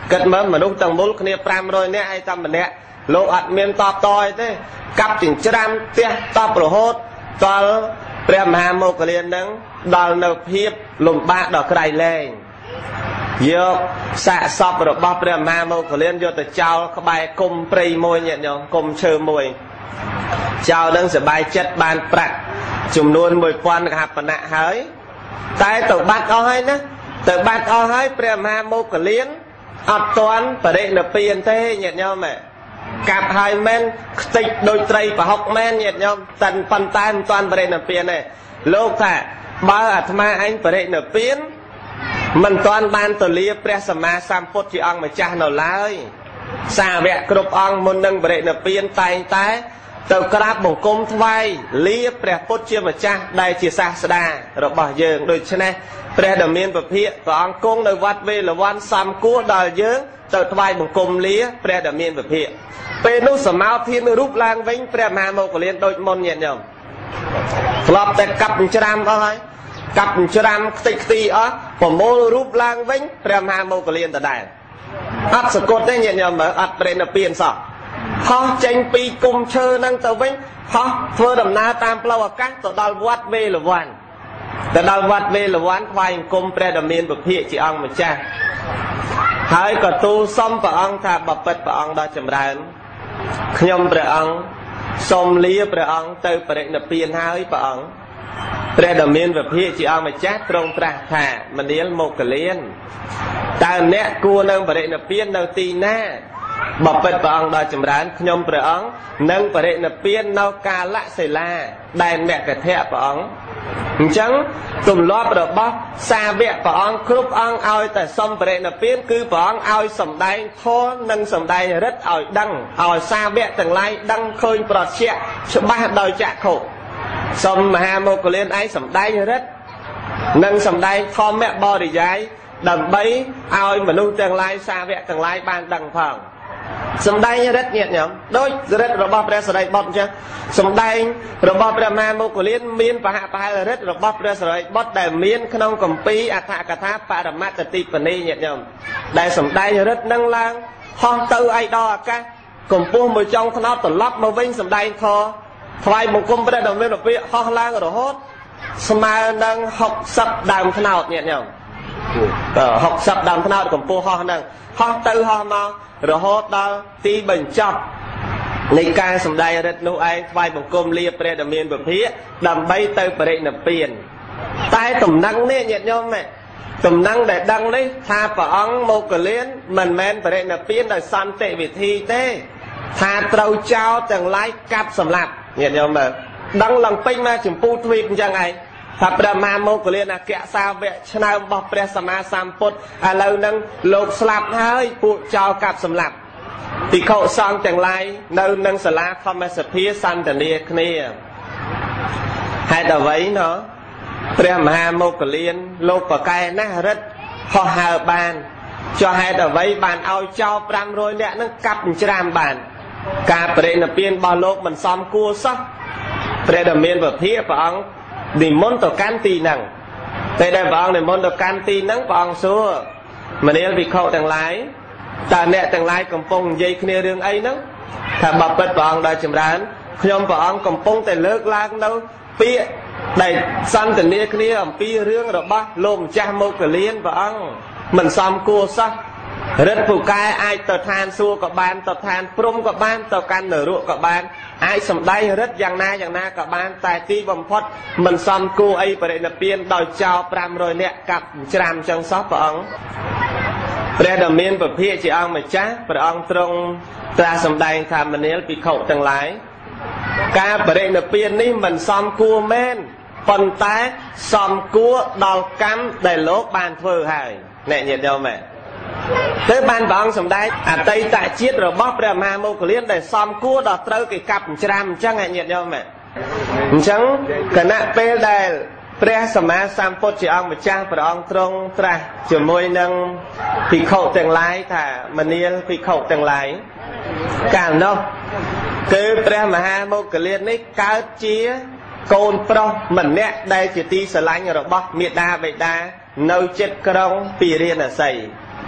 គិតមើលមនុស្សទាំងមូលគ្នា500នាក់ហើយតែម្នាក់លោកអត់មានតបតយទេកាប់ចិញ្ច្រាំផ្ទះតបរហូតដល់ព្រះមហាមោគលាននឹងដល់នៅភាពលំបាកដល់ក្រៃលែងយកសាកសពរបស់ព្រះមហាមោគលានយកទៅចោលក្បែរគុំព្រៃមួយញាតិញោមគុំឈើមួយចោលនឹងសบายចិត្តបានប្រាក់ចំនួន 1000 កហបណៈហើយតែទៅបាត់អស់ហើយណាទៅបាត់អស់ហើយព្រះមហាមោគលានអត់ទាន់បរិនិព្វានទេញាតិញោមកាប់ហើយមែនខ្ទេចដូចត្រីប្រហុកមែនញាតិញោមតែប៉ុន្តែមិនទាន់បរិនិព្វានទេលោកថាបើអាត្មាឯងបរិនិព្វានមិនទាន់បានទលាព្រះសម្មាសម្ពុទ្ធជាអង្គម្ចាស់នៅឡើយសាវកគ្រប់អង្គមុននឹងបរិនិព្វានតែងតែទៅក្រាបបង្គំថ្វាយលាព្រះពុទ្ធជាម្ចាស់ដែលជាសាស្តារបស់យើងដូច្នេះព្រះដ៏មានពភៈព្រះអង្គគង់នៅវត្តវេលវ័នសំគួរដល់យើងទៅថ្វាយបង្គំលាព្រះដ៏មានពភៈពេលនោះសមាធិមានរូបឡើងវិញព្រះមហាមោគលានដូចមុនញាតិញោមធ្លាប់តែកាប់ច្រាំអស់ហើយកាប់ច្រាំខ្ទេចខ្ទីអស់ប្រមូលរូបឡើងវិញព្រះមហាមោគលានដដែលអត់សកត់ទេញាតិញោមមើលអត់ប្រេណពៀនសោះហោះចេញពីគុំឈើនឹងទៅវិញហោះធ្វើដំណើរតាមផ្លូវអាកាសទៅដល់វត្តវេលវ័នទៅដល់វត្តវេលវ័នថ្វាយបង្គំព្រះដ៏មានពភៈជាអង្គម្ចាស់ហើយក៏ទូលសុំព្រះអង្គថាបបិទ្ធព្រះអង្គដ៏ចម្រើនខ្ញុំព្រះអង្គសូមលាព្រះអង្គទៅបរិនិព្វានហើយព្រះអង្គព្រះដ៏មានពភៈជាអង្គម្ចាស់ទ្រង់ត្រាស់ថាមនាលមោគលានតើអ្នកគួរនឹងបរិនិព្វាននៅទីណាបបិទ្ធព្រះអង្គដ៏ចម្រើនខ្ញុំព្រះអង្គនឹងបរិនិព្វាននៅកាលសិលាដែលអ្នកកថៈព្រះអង្គអញ្ចឹងទម្លាប់របស់សាវកព្រះអង្គគ្រប់អង្គឲ្យតែសុំបរិនិព្វានគឺព្រះអង្គឲ្យសម្ដែងធម៌និងសម្ដែងឫទ្ធិឲ្យដឹងឲ្យសាវកទាំងឡាយដឹងឃើញប្រតិយច្បាស់ដោយចក្ខុសុំមហាមោគលានឯងសម្ដែងឫទ្ធិនិងសម្ដែងធម្មបរិយាយដើម្បីឲ្យមនុស្សទាំងឡាយសាវកទាំងឡាយបានដឹងផងសម្ដែងឫទ្ធិញាតិញោមដូចឫទ្ធិរបស់ព្រះសារីបុត្រអញ្ចឹងសម្ដែងរបស់ព្រះមហាមោគលានមានបហបហឫទ្ធិរបស់ព្រះសារីបុត្រដែលមានក្នុងគម្ពីរអដ្ឋកថាបរមត្តតិបនីញាតិញោមដែលសម្ដែងឫទ្ធិនឹងឡើងហោះទៅឯដល់អាកាសកម្ពស់មួយចុងថ្នោតត្រឡប់មកវិញសម្ដែងធម៌ថ្វាយបង្គំព្រះដ៏មានពភៈហោះឡើងរហូតស្មើនឹង60ដើមថ្នោតញាតិញោម60ដើមថ្នោតកម្ពស់ហោះហ្នឹងហោះទៅហោះមករហូតដល់ទីបញ្ចប់នៃការសម្ដែងឫទ្ធិនោះឯងថ្វាយបង្គំលាព្រះដ៏មានពភៈដើម្បីទៅបរិនិព្វានតែតំណែងនេះញាតិញោមតំណែងដែលដឹងនេះថាព្រះអង្គមោគលានមិនមែនបរិនិព្វានដោយសន្តិវិធីទេថាត្រូវចោលទាំងឡាយកាប់សម្លាប់ញាតិញោមមើលដឹងឡើងពេញមកចម្ពោះទ្វីបអញ្ចឹងឯងថាព្រះមហាមោគលានអគ្គសាវកឆ្នើមរបស់ព្រះសម្មាសម្ពុទ្ធឥឡូវហ្នឹងលោកស្លាប់ហើយពួកចោលកាប់សម្លាប់ភិក្ខុសង្ឃទាំងឡាយនៅនឹងសាលាធម្មសភាសន្ទនាគ្នាហេតុអ្វីណោះព្រះមហាមោគលានលោកប្រកែណាស់រិទ្ធហោះហើរបានចុះហេតុអ្វីបានឲ្យចោល500នាក់ហ្នឹងកាប់ច្រាមបានការបរិនិព្វានរបស់លោកមិនសមគួរសោះព្រះដ៏មានពភៈព្រះអង្គនិមន្តទៅកាន់ទីហ្នឹងតែដែលព្រះអង្គនិមន្តទៅកាន់ទីហ្នឹងព្រះអង្គសួរមនាលភិក្ខុទាំងឡាយតើអ្នកទាំងឡាយកំពុងនិយាយគ្នារឿងអីហ្នឹងថាបបិទ្ធព្រះអង្គដ៏ចម្រើនខ្ញុំព្រះអង្គកំពុងតែលើកឡើងនៅពាក្យដែលសន្ទនាគ្នាអំពីរឿងរបស់លោកម្ចាស់មោគលានព្រះអង្គមិនសមគួរសោះរិទ្ធពូកែអាចទៅឋានសួគ៌ក៏បានទៅឋានព្រំក៏បានទៅកាន់នរកក៏បានអាចសម្ដែងរិទ្ធយ៉ាងណាក៏បានតែទីបំផុតមិនសមគួរអីបរិនិព្វានដោយចោល500នាក់កាប់ច្រាមចឹងសោះព្រះអង្គព្រះដ៏មានពភៈជាអង្គម្ចាស់ព្រះអង្គទ្រង់ត្រាស់សម្ដែងថាមនាលភិក្ខុទាំងឡាយការបរិនិព្វាននេះមិនសមគួរមែនប៉ុន្តែសមគួរដល់កម្មដែលលោកបានធ្វើហើយអ្នកញាតិញោមទៅបានព្រះអង្គសម្ដែងអតីតជាតិរបស់ព្រះមហាមោគលានដែលសមគួរដល់ត្រូវគេកាប់ច្រាមអញ្ចឹងញាតិញោមអញ្ចឹងគណៈពេលដែលព្រះសម្មាសម្ពុទ្ធជាអង្គម្ចាស់ព្រះអង្គទ្រង់ត្រាស់ជាមួយនឹងភិក្ខុទាំងឡាយថាមនាលភិក្ខុទាំងឡាយកាលនោះគឺព្រះមហាមោគលាននេះកើតជាកូនប្រុសម្នាក់ដែលជាទីស្រឡាញ់របស់មាតាបិតានៅចិត្តក្រុងពីរាណសី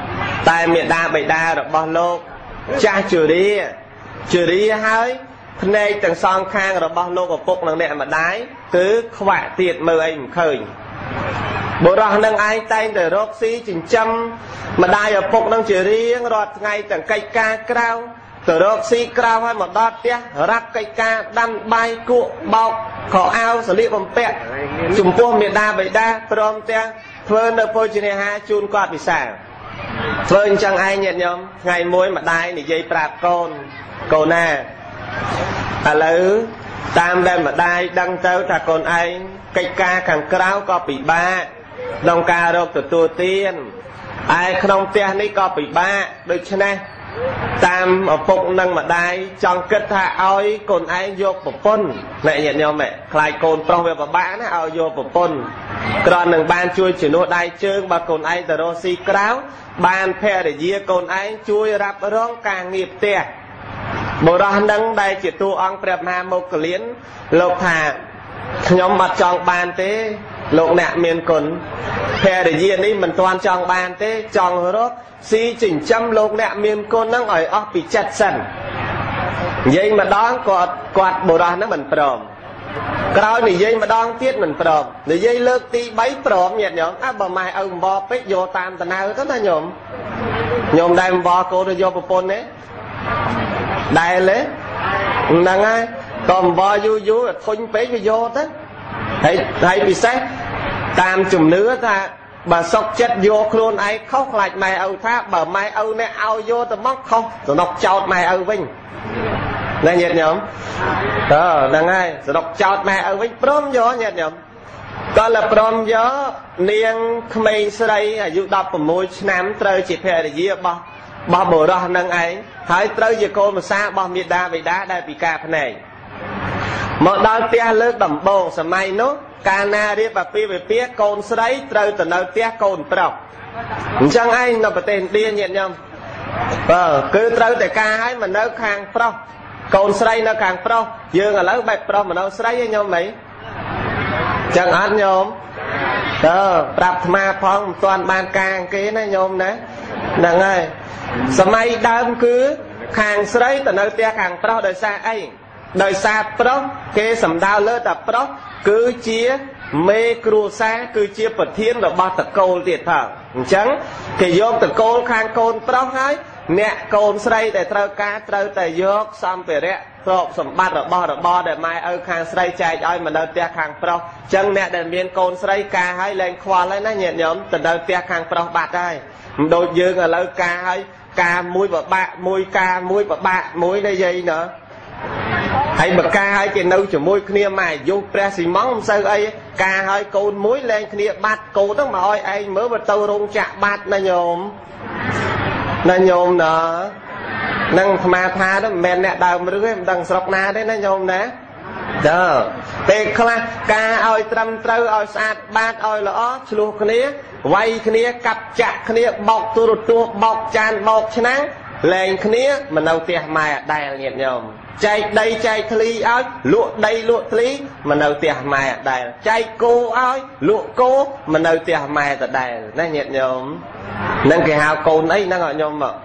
តែមេដាបៃតារបស់លោកចាស់ជរាហើយភ្នែកទាំងសងខាងរបស់លោកឪពុកនិងអ្នកម្ដាយគឺខ្វាក់ទៀតមើលអីមិនឃើញបុរសនឹងឯងតែងតែរកស៊ីចិញ្ចឹមម្ដាយឪពុកនឹងជារៀងរាល់ថ្ងៃទាំងកិច្ចការក្រៅទៅរកស៊ីក្រៅហើយមកដល់ផ្ទះរ៉ាប់កិច្ចការដាំបាយគក់បោកខោអាវស្លៀកបំពាក់ចំពោះមេដាបៃតាព្រមទាំងធ្វើនៅភោជនាហារជូនគាត់ពិសាធ្វើអញ្ចឹងឯងញាតិញោមថ្ងៃមួយម្ដាយនិយាយប្រាប់កូនណាឥឡូវតាមដែលម្ដាយដឹងទៅថាកូនឯងកិច្ចការខាងក្រៅក៏ពិបាកក្នុងការរកទទួលទានឯក្នុងផ្ទះនេះក៏ពិបាកដូច្នេះតាមឪពុកនិងម្ដាយចង់គិតថាឲ្យកូនឯងយកប្រពន្ធអ្នកញាតិញោមខ្លាចកូនប្រុសវាពិបាកណាឲ្យយកប្រពន្ធគ្រាន់នឹងបានជួយជំនួសដៃជើងបើកូនឯងទៅរកស៊ីក្រៅបានភរិយាកូនឯងជួយរ៉ាប់រងការងារផ្ទះបុរសនឹងដែលជាតួអង្គព្រះមហាមោគលានលោកថាខ្ញុំអត់ចង់បានទេលោកអ្នកមានគុណភរិយានេះមិនទាន់ចង់បានទេចង់រកស៊ីចិញ្ចឹមលោកអ្នកមានគុណនឹងឲ្យអស់ពីចិត្តសិននិយាយម្ដងគាត់បុរសនឹងមិនព្រមក្រោយនិយាយម្ដងទៀតមិនព្រមនិយាយលើកទី3ព្រមញាតិញោមបើម៉ែឪអំបរពេកយកតាមតណៅទៅណាញោមដែលអំបរកូនទៅយកប្រពន្ធទេដែលទេហ្នឹងហើយក៏អំបរយូរធុញពេកវាយកទៅហើយពិសេសតាមជំនឿថាបើសុកចិត្តយកខ្លួនឯងខុសខ្លាចម៉ែឪថាបើម៉ែឪអ្នកឲ្យយកទៅមកខុសសំណុកចោតម៉ែឪវិញណាញាតិញោមហ្នឹងហើយសំណុកចោតម៉ែឪវិញព្រមយកញាតិញោមក៏លព្រមយកនាងក្មេងស្រីអាយុ16ឆ្នាំត្រូវជាភរិយារបស់បុរសនឹងឯងហើយត្រូវជាកូនម្សារបស់មេដាបិតាដែលពិការភ្នែកមកដល់ផ្ទះលើកដំបូងសម័យនោះកាលណារៀបអាពាហ៍ពិពាហ៍កូនស្រីត្រូវទៅនៅផ្ទះកូនប្រុសអញ្ចឹងឯងនៅប្រទេសឥណ្ឌាញាតិញោមគឺត្រូវតែការឲ្យមកនៅខាងប្រុសកូនស្រីនៅខាងប្រុសយើងឥឡូវបែបប្រុសមកនៅស្រីឯងញោមអីចឹងអត់ញោមប្រាប់អាត្មាផងមិនទាន់បានការគេណាញោមណាហ្នឹងហើយសម័យដើមគឺខាងស្រីទៅនៅផ្ទះខាងប្រុសដោយសារអីដោយសារប្រុសគេសំដៅលើតែប្រុសគឺជាមេគ្រួសារគឺជាប្រធានរបស់តកូលទៀតផងអញ្ចឹងគេយកតកូលខាងកូនប្រុសហើយអ្នកកូនស្រីដែលត្រូវការត្រូវតែយកសម្ភារៈទ្រព្យសម្បត្តិរបស់របរដែលម៉ែឪខាងស្រីចែកឲ្យមកនៅផ្ទះខាងប្រុសអញ្ចឹងអ្នកដែលមានកូនស្រីការឲ្យលែងខ្វល់ហើយណាញាតិញោមទៅនៅផ្ទះខាងប្រុសបាត់ហើយមិនដូចយើងឥឡូវការឲ្យការមួយបបាក់មួយការមួយបបាក់មួយនេះយាយណាហើយបើការឲ្យគេនៅជាមួយគ្នាមកអាយុព្រះស៊ីម៉ង់មិនសូវអីការឲ្យកូនមួយលែងគ្នាបាត់កូនទៅមកឲ្យឯងមើលទៅរោងចក្របាត់ណាញោមណានឹងអាត្មាថាទៅមិនមែនអ្នកដើមឬទេមិនដឹងស្រុកណាទេណាញោមណាពេលខ្លះការឲ្យត្រឹមត្រូវឲ្យស្អាតបាតឲ្យល្អឆ្លោះគ្នាវាយគ្នាកាប់ចាក់គ្នាបោកទូរទស្សន៍បោកចានបោកឆ្នាំងលែងគ្នាមកនៅផ្ទះម៉ែអដែលញាតិញោមចែកដីចែកធ្លីឲ្យលក់ដីលក់ធ្លីមកនៅផ្ទះម៉ែអដែលចែកគោឲ្យលក់គោមកនៅផ្ទះម៉ែដដែលណាញាតិញោមនឹងគេហៅកូនអីហ្នឹងអត់ញោមមក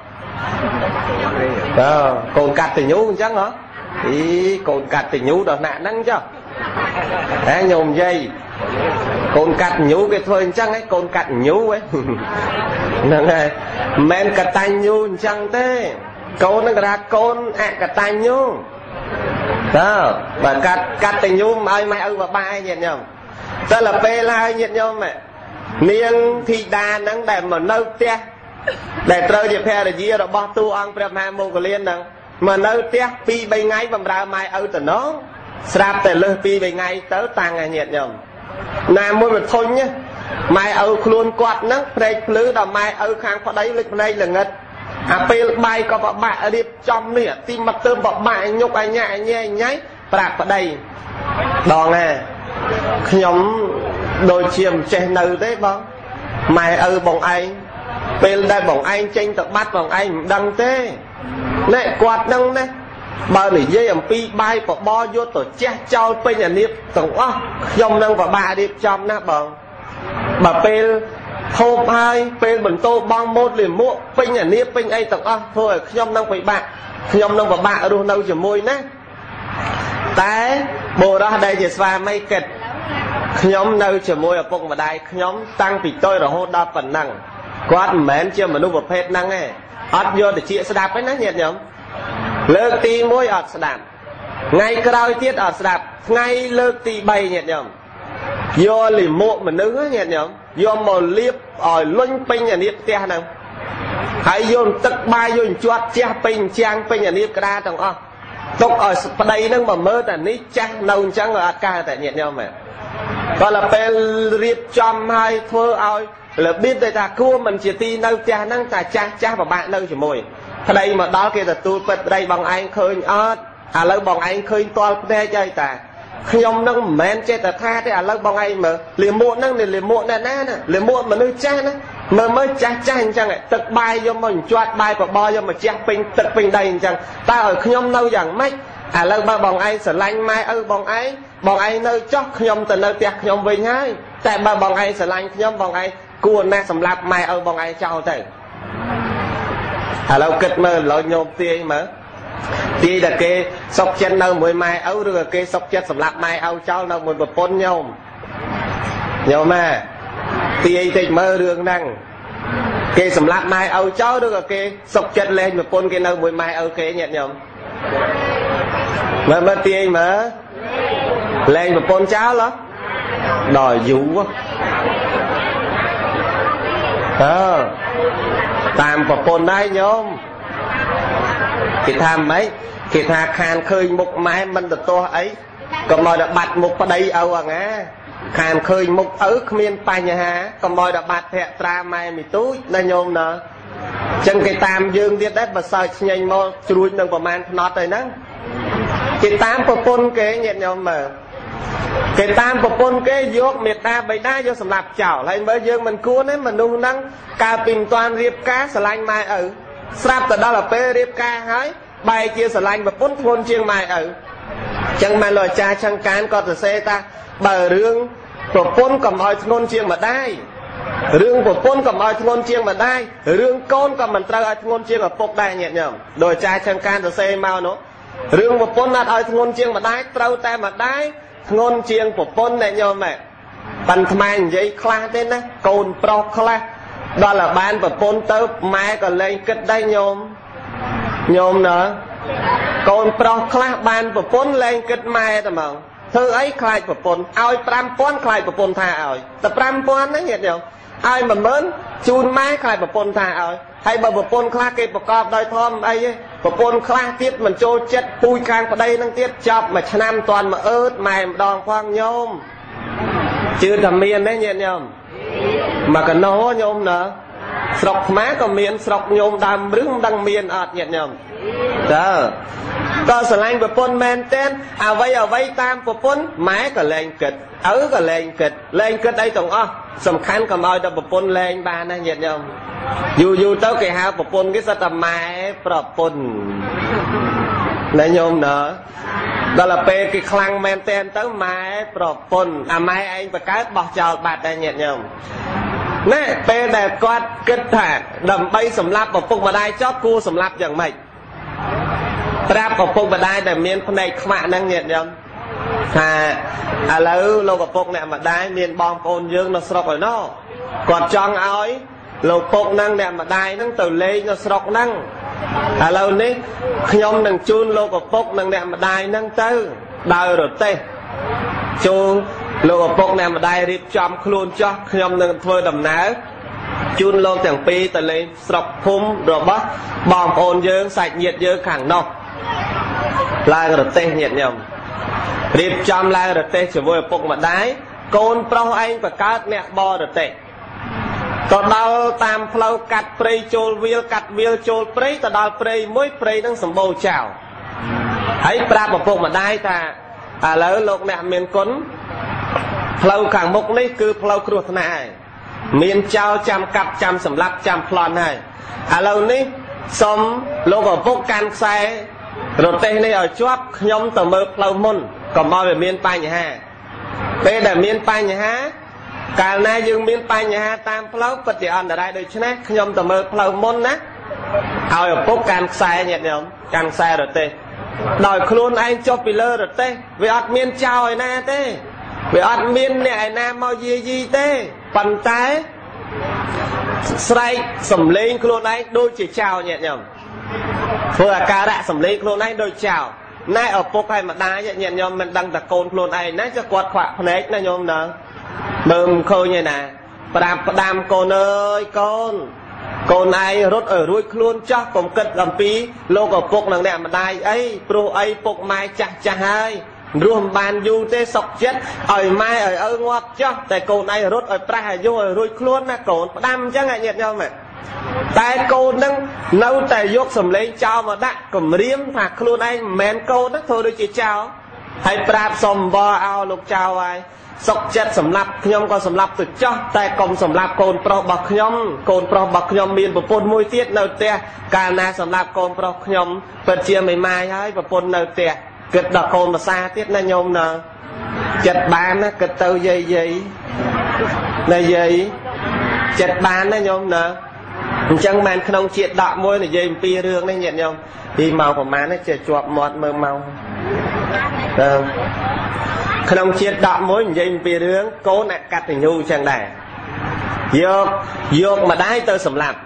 កូនកាត់តញូអញ្ចឹងហ៎កូនកាត់តញូដល់ណាក់ហ្នឹងចុះហ៎ញោមយាយកូនកាត់ញូគេធ្វើអញ្ចឹងឯងកូនកាត់ញូហ្នឹងហើយមិនមែនកតាញូអញ្ចឹងទេកូននឹងគេថាកូនអកតាញូបើកាត់តញូមកឲ្យម៉ែឪបបាយញាតិញោមតែដល់ពេលហើយញាតិញោមនាងធីតាហ្នឹងដែលមកនៅផ្ទះដែលត្រូវជាភរិយារបស់តួអង្គព្រះមហាមោគលានហ្នឹងមកនៅផ្ទះ 2-3 ថ្ងៃបម្រើម៉ែឪទៅណោស្រាប់តែលើស 2-3 ថ្ងៃទៅតាំងឲ្យញាតិញោមណាមួយមកធុញម៉ែឪខ្លួនគាត់ហ្នឹងព្រែកភ្លឺដល់ម៉ែឪខាងប្តីលិចភ្នែកល្ងិតអាពេលបាយក៏បបាក់រៀបចំនេះទីមកទៅបបាក់ញុកអញ្ញាញ៉ៃប្រាប់ប្តីដងណាខ្ញុំដូចជាមិនចេះនៅទេបងម៉ែឪបងឯងពេលដែលបងឯងចេញទៅបាត់បងឯងមិនដឹងទេណែគាត់នឹងណាបើនិយាយអំពីបាយបបរយកទៅជះចោលពេញអានៀបទាំងអស់ខ្ញុំនឹងបបាក់រៀបចំណាបងបើពេលហូបហើយពេលបន្ទោបងម៉ូតលាមកពេញអានៀបពេញអីទាំងអស់ធ្វើឲ្យខ្ញុំនឹងពិបាករស់នៅជាមួយណាតែបុរសដែលជាស្វាមីគិតខ្ញុំនៅជាមួយឪពុកម្ដាយខ្ញុំតាំងពីតូចរហូតដល់ប៉ុណ្ណឹងគាត់មិនមែនជាមនុស្សប្រភេទហ្នឹងទេអត់យកទៅជាស្ដាប់ទេណាញាតិញោមលើកទី1អត់ស្ដាប់ថ្ងៃក្រោយទៀតអត់ស្ដាប់ថ្ងៃលើកទី3ញាតិញោមយកលិមួកមនុស្សញាតិញោមយកមកលាបឲ្យលុញពេញអានៀបផ្ទះហ្នឹងហើយយកទឹកបាយយកជាប់ជះពេញចាំងពេញអានៀបក្តារទាំងអស់ទុកឲ្យប្តីហ្នឹងមកមើលតែនេះចាស់នៅអញ្ចឹងក៏អត់កើតតែញាតិញោមហ្នឹងដល់ពេលរៀបចំឲ្យធ្វើឲ្យរបៀបដែលថាគួរមិនជាទីនៅផ្ទះហ្នឹងតែចាស់ពិបាកនៅជាមួយប្តីមកដល់គេទទួលពិតប្តីបងឯងឃើញអត់ឥឡូវបងឯងឃើញតល់ភ្នែកហើយតាខ្ញុំនឹងមិនមែនចេះតែថាទេឥឡូវបងឯងមើលលាមកហ្នឹងលាមកណាលាមកមនុស្សចាស់ណាមើលចាស់អញ្ចឹងទឹកបាយយកមកជាប់បាយបបរយកមកជះពេញទឹកពេញដីអញ្ចឹងតើឲ្យខ្ញុំនៅយ៉ាងម៉េចឥឡូវបើបងឯងស្រឡាញ់ម៉ែឪបងឯងនៅចោះខ្ញុំទៅនៅផ្ទះខ្ញុំវិញហើយតែបើបងឯងស្រឡាញ់ខ្ញុំបងឯងគួរណាស់សម្រាប់ម៉ែឪបងឯងចោលទៅឥឡូវគិតមើលឡើយញោមទាយមើលទាយតែគេសុកចិត្តនៅមួយម៉ែឪឬក៏គេសុកចិត្តសម្រាប់ម៉ែឪចោលនៅមួយប្រពន្ធញោមម៉ែទាយតិចមើលរឿងហ្នឹងគេសម្រាប់ម៉ែឪចោលឬក៏គេសុកចិត្តលែងប្រពន្ធគេនៅមួយម៉ែឪគេញាតិញោមមើលទាយមើលលែងប្រពន្ធចោលហ៎ដល់យូរតាមប្រពន្ធដែរញោមគេថាម៉េចគេថាខានឃើញមុខម៉ែមិនទទួលអីកុំឲ្យតែបាត់មុខប្តីឪអាងាខានឃើញមុខឪគ្មានបញ្ហាកុំឲ្យតែបាត់ភក្ត្រាម៉ែមីទូចណាញោមណាចឹងគេតាមយើងទៀតដែរបើសើចឆ្ញេញមកជ្រួចនឹងប្រមាណផ្នត់ទៅហ្នឹងគេតាមប្រពន្ធគេញាតិញោមមើលគេតាមប្រពន្ធគេយកមេត្តាបិតាយកសម្រាប់ចោលហើយមើលយើងមិនគួរទេមនុស្សហ្នឹងកាលពីមិនទាន់រៀបការស្រឡាញ់ម៉ែឪស្រាប់ទៅដល់ពេលរៀបការហើយបែរជាស្រឡាញ់ប្រពន្ធធ្ងន់ជាងម៉ែឪចឹងម៉ែលោកអាចារ្យឆង្កានក៏សរសេរថាបើរឿងប្រពន្ធកុំឲ្យធ្ងន់ជាងម្ដាយរឿងប្រពន្ធកុំឲ្យធ្ងន់ជាងម្ដាយរឿងកូនក៏មិនត្រូវឲ្យធ្ងន់ជាងឪពុកដែរញាតិញោមដោយអាចារ្យឆង្កានសរសេរមកនោះរឿងប្រពន្ធអត់ឲ្យធ្ងន់ជាងម្ដាយត្រូវតែម្ដាយធ្ងន់ជាងប្រពន្ធអ្នកញោមម៉ែប៉ិនថ្មនិយាយខ្លះទេណាកូនប្រុសខ្លះដល់ឲ្យបានប្រពន្ធទៅម៉ែក៏លែងគិតដែរញោមណាកូនប្រុសខ្លះបានប្រពន្ធលែងគិតម៉ែតែហ្មងធ្វើអីខ្លាចប្រពន្ធឲ្យ 5,000 ខ្លាចប្រពន្ធថាឲ្យតែ 5,000 ហ្នឹងញាតិញោមឲ្យ 10,000 ជូនម៉ែខ្លាចប្រពន្ធថាឲ្យហើយបើប្រពន្ធខ្លះគេប្រកបដោយធម៌អីទេប្រពន្ធខ្លះទៀតមិនចូលចិត្តពូជខាងប្តីហ្នឹងទៀតចាប់មួយឆ្នាំតាន់មកអឺតម៉ែម្ដងផងញោមជឿថាមានទេញាតិញោមមកកណោញោមណាស្រុកខ្មែរក៏មានស្រុកញោមដើមរឹងមិនដឹងមានអត់ញាតិញោមតើក៏ស្រឡាញ់ប្រពន្ធមែនទេអ្វីតាមប្រពន្ធម៉ែក៏លែងគិតឪក៏លែងគិតអីទាំងអស់សំខាន់កុំឲ្យតែប្រពន្ធលែងបានណាញាតិញោមយូរទៅគេហៅប្រពន្ធគេសិតតែម៉ែប្រពន្ធណាញោមណាដល់ពេលគេខ្លាំងមែនទេទៅម៉ែប្រពន្ធអាម៉ែឯងបកើតបោះចោលបាត់ដែរញាតិញោមណែពេលដែលគាត់គិតថាដើម្បីសម្លាប់ឪពុកម្ដាយចប់គួរសម្លាប់យ៉ាងម៉េចប្រាប់ឪពុកម្ដាយដែលមានភ្នែកខ្វាក់ហ្នឹងញាតិញោមថាឥឡូវលោកឪពុកអ្នកម្ដាយមានបងប្អូនយើងនៅស្រុកឯណោះគាត់ចង់ឲ្យលោកពុកហ្នឹងអ្នកម្ដាយហ្នឹងទៅលេងនៅស្រុកហ្នឹងឥឡូវនេះខ្ញុំនឹងជូនលោកឪពុកនិងអ្នកម្ដាយហ្នឹងទៅដោយរទេះចូលលោកឪពុកអ្នកម្ដាយរៀបចំខ្លួនចោះខ្ញុំនឹងធ្វើដំណើរជូនលោកទាំងពីរទៅលេងស្រុកភូមិរបស់បងប្អូនយើងសាច់ញាតិយើងខាងនោះឡើងរទេះញាតិញោមរៀបចំឡើងរទេះជាមួយឪពុកម្ដាយកូនប្រុសឯងបកើតអ្នកបរទេះទៅដល់តាមផ្លូវកាត់ព្រៃចូលវាលកាត់វាលចូលព្រៃទៅដល់ព្រៃមួយព្រៃនឹងសម្បូរចោលហើយប្រាប់ឪពុកម្ដាយថាឥឡូវលោកអ្នកមានគុណផ្លូវខាងមុខនេះគឺផ្លូវគ្រោះថ្នាក់ហើយមានចោលចាំកាប់ចាំសម្លាប់ចាំប្លន់ហើយឥឡូវនេះសូមលោកឪពុកកាន់ខ្សែរទេះនេះឲ្យជាប់ខ្ញុំទៅមើលផ្លូវមុនកុំឲ្យវាមានបញ្ហាពេលដែលមានបញ្ហាកាលណាយើងមានបញ្ហាតាមផ្លូវពិតជាអន្តរាយដូច្នេះខ្ញុំទៅមើលផ្លូវមុនណាឲ្យឪពុកកាន់ខ្សែញាតិញោមកាន់ខ្សែរទេះដោយខ្លួនឯងចុះពីលើរទេះវាអត់មានចោលឯណាទេវាអត់មានអ្នកឯណាមកយាយីទេប៉ុន្តែស្រែកសំឡេងខ្លួនឯងដូចជាចោលញាតិញោមធ្វើអាការៈសំឡេងខ្លួនឯងដូចចោលណែឪពុកហើយម្ដាយញាតិញោមមិនដឹងតែកូនខ្លួនឯងណាចុះគាត់ខ្វាក់ភ្នែកណាញោមណាមើលមិនឃើញឯណាប្រាប់ផ្ដាំកូនអើយកូនកូនឯងរត់ឲ្យរួចខ្លួនចោះកុំគិតអំពីលោកឪពុកនិងអ្នកម្ដាយអីព្រោះអីពុកម៉ែចាស់ចាស់ហើយរស់មិនបានយូរទេសុខចិត្តឲ្យម៉ែឲ្យឪងាប់ចោះតែកូនឯងរត់ឲ្យប្រាស់អាយុឲ្យរួចខ្លួនណាកូនផ្ដាំអញ្ចឹងញាតិញោមតែកូននឹងនៅតែយកសម្លេងចោលមកដាក់គំរាមថាខ្លួនឯងមិនមែនកូនទេធ្វើដូចជាចោលហើយប្រាប់សុំបោឲ្យលោកចោលហើយសុខចិត្តសម្លាប់ខ្ញុំក៏សម្លាប់ទៅចោះតែកុំសម្លាប់កូនប្រុសរបស់ខ្ញុំកូនប្រុសរបស់ខ្ញុំមានប្រពន្ធមួយទៀតនៅផ្ទះកាលណាសម្លាប់កូនប្រុសខ្ញុំពិតជាមិនម៉ាយហើយប្រពន្ធនៅផ្ទះគិតដល់កូនភាសាទៀតណាញោមណាចិត្តបានណាគិតទៅយាយណាយាយចិត្តបានណាញោមណាអញ្ចឹងបានក្នុងជាតិដកមួយនិយាយអំពីរឿងនេះញាតិញោមពីមកប្រហែលនេះជាជាប់មាត់មើលមកក្នុងជាតិដកមួយនិយាយអំពីរឿងកូនអកតញ្ញូអញ្ចឹងដែរយកម្ដាយទៅសម្លាប់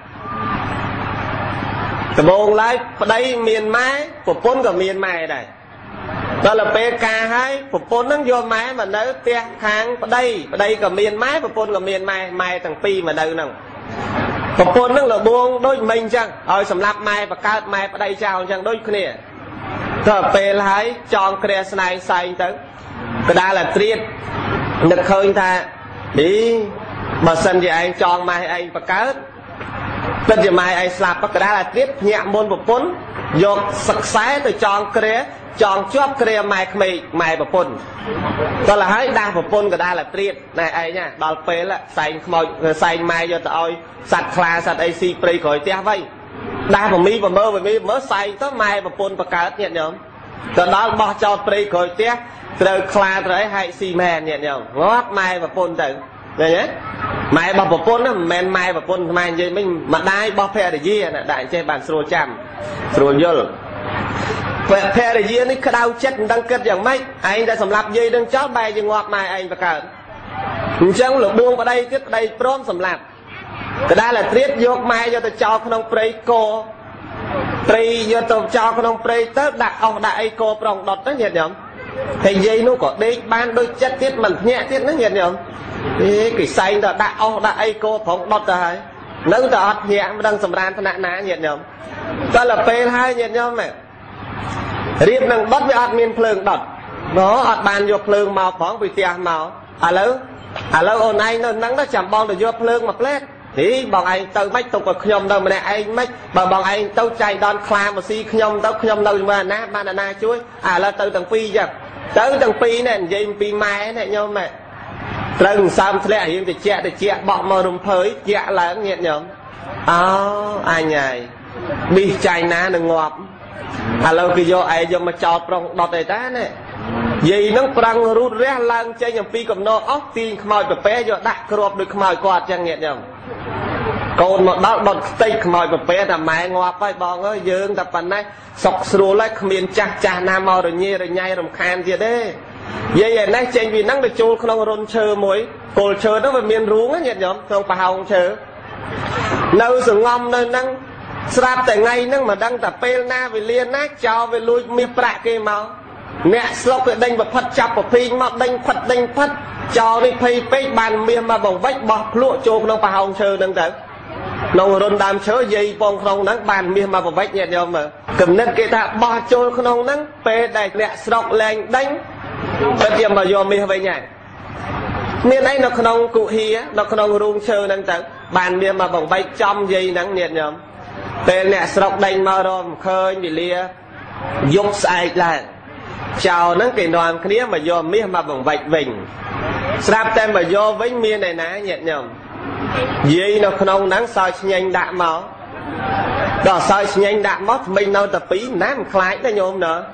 ដំបូងឡើយប្តីមានម៉ែប្រពន្ធក៏មានម៉ែដែរដល់ពេលការហើយប្រពន្ធនឹងយកម៉ែមកនៅផ្ទះខាងប្តីក៏មានម៉ែប្រពន្ធក៏មានម៉ែទាំងពីរមកនៅហ្នឹងប្រពន្ធនឹងលបួងដូចមិញអញ្ចឹងឲ្យសម្លាប់ម៉ែបកើតម៉ែប្តីចោលអញ្ចឹងដូចគ្នាដល់ពេលហើយចងគ្រាស្នែងសែងទៅកដាលអាត្រៀតនឹកឃើញថាបើសិនជាឯងចងម៉ែឯងបកើតពិតជាម៉ែឯងស្លាប់កដាលអាត្រៀតភ្ញាក់មុនប្រពន្ធយកសឹកខ្សែទៅចងគ្រាចងជាប់គ្រាម៉ែក្មេកម៉ែប្រពន្ធដល់ហើយដាស់ប្រពន្ធកដាលអាត្រៀតណែឯងដល់ពេលសែងខ្មោចសែងម៉ែយកទៅឲ្យសត្វខ្លាសត្វអីស៊ីព្រៃក្រោយផ្ទះវិញដាស់ប្រមីមើលសែងទៅម៉ែប្រពន្ធបកើតញាតិញោមទៅដល់បោះចោលព្រៃក្រោយផ្ទះត្រូវខ្លាត្រូវឲ្យហែកស៊ីមែនញាតិញោមងាប់ម៉ែប្រពន្ធទៅឃើញទេម៉ែរបស់ប្រពន្ធហ្នឹងមិនមែនម៉ែប្រពន្ធខ្មែរនិយាយមិញម្ដាយរបស់ភរិយាណាដាក់អញ្ចេះបានស្រួលចាំស្រួលយល់ភរិយានេះក្តៅចិត្តមិនដឹងគិតយ៉ាងម៉េចឯងតែសម្រាប់យាយនឹងចោលបែរជាងាប់ម៉ែឯងបកើតអញ្ចឹងលបួងប្តីទៀតប្តីព្រមសម្លាប់កដាលអាត្រៀតយកម៉ែយកទៅចោលក្នុងព្រៃគោព្រៃយកទៅចោលក្នុងព្រៃទៅដាក់អស់ដាក់អីគោប្រងដុតទៅញាតិញោមហើយយាយនោះក៏ដេកបានដូចចិត្តទៀតមិនភ្ញាក់ទៀតណាញាតិញោមគេសែងទៅដាក់អស់ដាក់អីគោប្រងដុតទៅហើយនៅតែអត់ភ្ញាក់មិនដឹងសម្រានថ្នាក់ណាញាតិញោមដល់ពេលហើយញាតិញោមរៀបនឹងដុតវាអត់មានភ្លើងដុតអត់បានយកភ្លើងមកផងពីផ្ទះមកឥឡូវអូនឯងនៅហ្នឹងទៅចាំបងទៅយកភ្លើងមកផ្លែតបងឯងទៅមិនទុកឲ្យខ្ញុំទៅម្នាក់ឯងមិនបើបងឯងទៅចៃដនខ្លាមកស៊ីខ្ញុំទៅខ្ញុំនៅជាមួយអាណាបានអាណាជួយឥឡូវទៅទាំងពីរចឹងទៅទាំងពីរនេះនិយាយអំពីម៉ែនេះញោមត្រូវសើមធ្លាក់រៀងតិចបោះមករំភើយជាក់ឡើងញាតិញោមអញហើយប៊ីចៃណានឹងងាប់ឥឡូវគេយកឯងយកមកចោលប្រុងដុតអីតាណាយាយនឹងប្រាំងរូតរះឡើងចេញអំពីកំណត់អស់ទាញខ្មោចប្រពែយកដាក់គ្រាប់ដូចខ្មោចគាត់ចឹងញាតិញោមកូនមកដល់ដុតខ្ទេចខ្មោចប្រពែតែម៉ែងាប់ហើយបងអើយយើងតែប៉ុណ្ណេះសុកស្រួលហើយគ្មានចាស់ណាមករញ៉េរញ៉ៃរំខានទៀតទេយាយឯនេះចេញពីហ្នឹងទៅចូលក្នុងរុនឈើមួយគល់ឈើហ្នឹងវាមានរូងញាតិញោមក្នុងប្រហោងឈើនៅសងំនៅហ្នឹងស្រាប់តែថ្ងៃហ្នឹងមិនដឹងតែពេលណាវេលាណាចោលវាលួចមាសប្រាក់គេមកអ្នកស្រុកគេដេញប្រផិតចាប់ប្រភីងមកដេញផិតចោលនេះភ័យពេកបានមាសមកបង្វិចបោះភ្លក់ចូលក្នុងប្រហោងឈើហ្នឹងទៅក្នុងរុនដើមឈើយាយពងក្នុងហ្នឹងបានមាសមកបង្វិចញាតិញោមមើលគំនិតគេថាបោះចូលក្នុងហ្នឹងពេលដែលអ្នកស្រុកលែងដេញទៅជាមកយកមាសវិញហើយមានអីនៅក្នុងគុហានៅក្នុងរូងឈើហ្នឹងទៅបានមាសមកបង្វិចចំយាយហ្នឹងញាតិញោមពេលអ្នកស្រុកដេញមករកមិនឃើញវេលាយប់ស្អែកឡើងចោលហ្នឹងគេនាំគ្នាមកយកមាសមកបង្វិចវិញស្រាប់តែមកយកវិញមានឯណាញាតិញោមយាយនៅក្នុងហ្នឹងសើឆ្ញេងដាក់មកដល់សើឆ្ញេងដាក់មកថ្មិញនៅតែពីរណាមិនខ្លាចទេញោមណា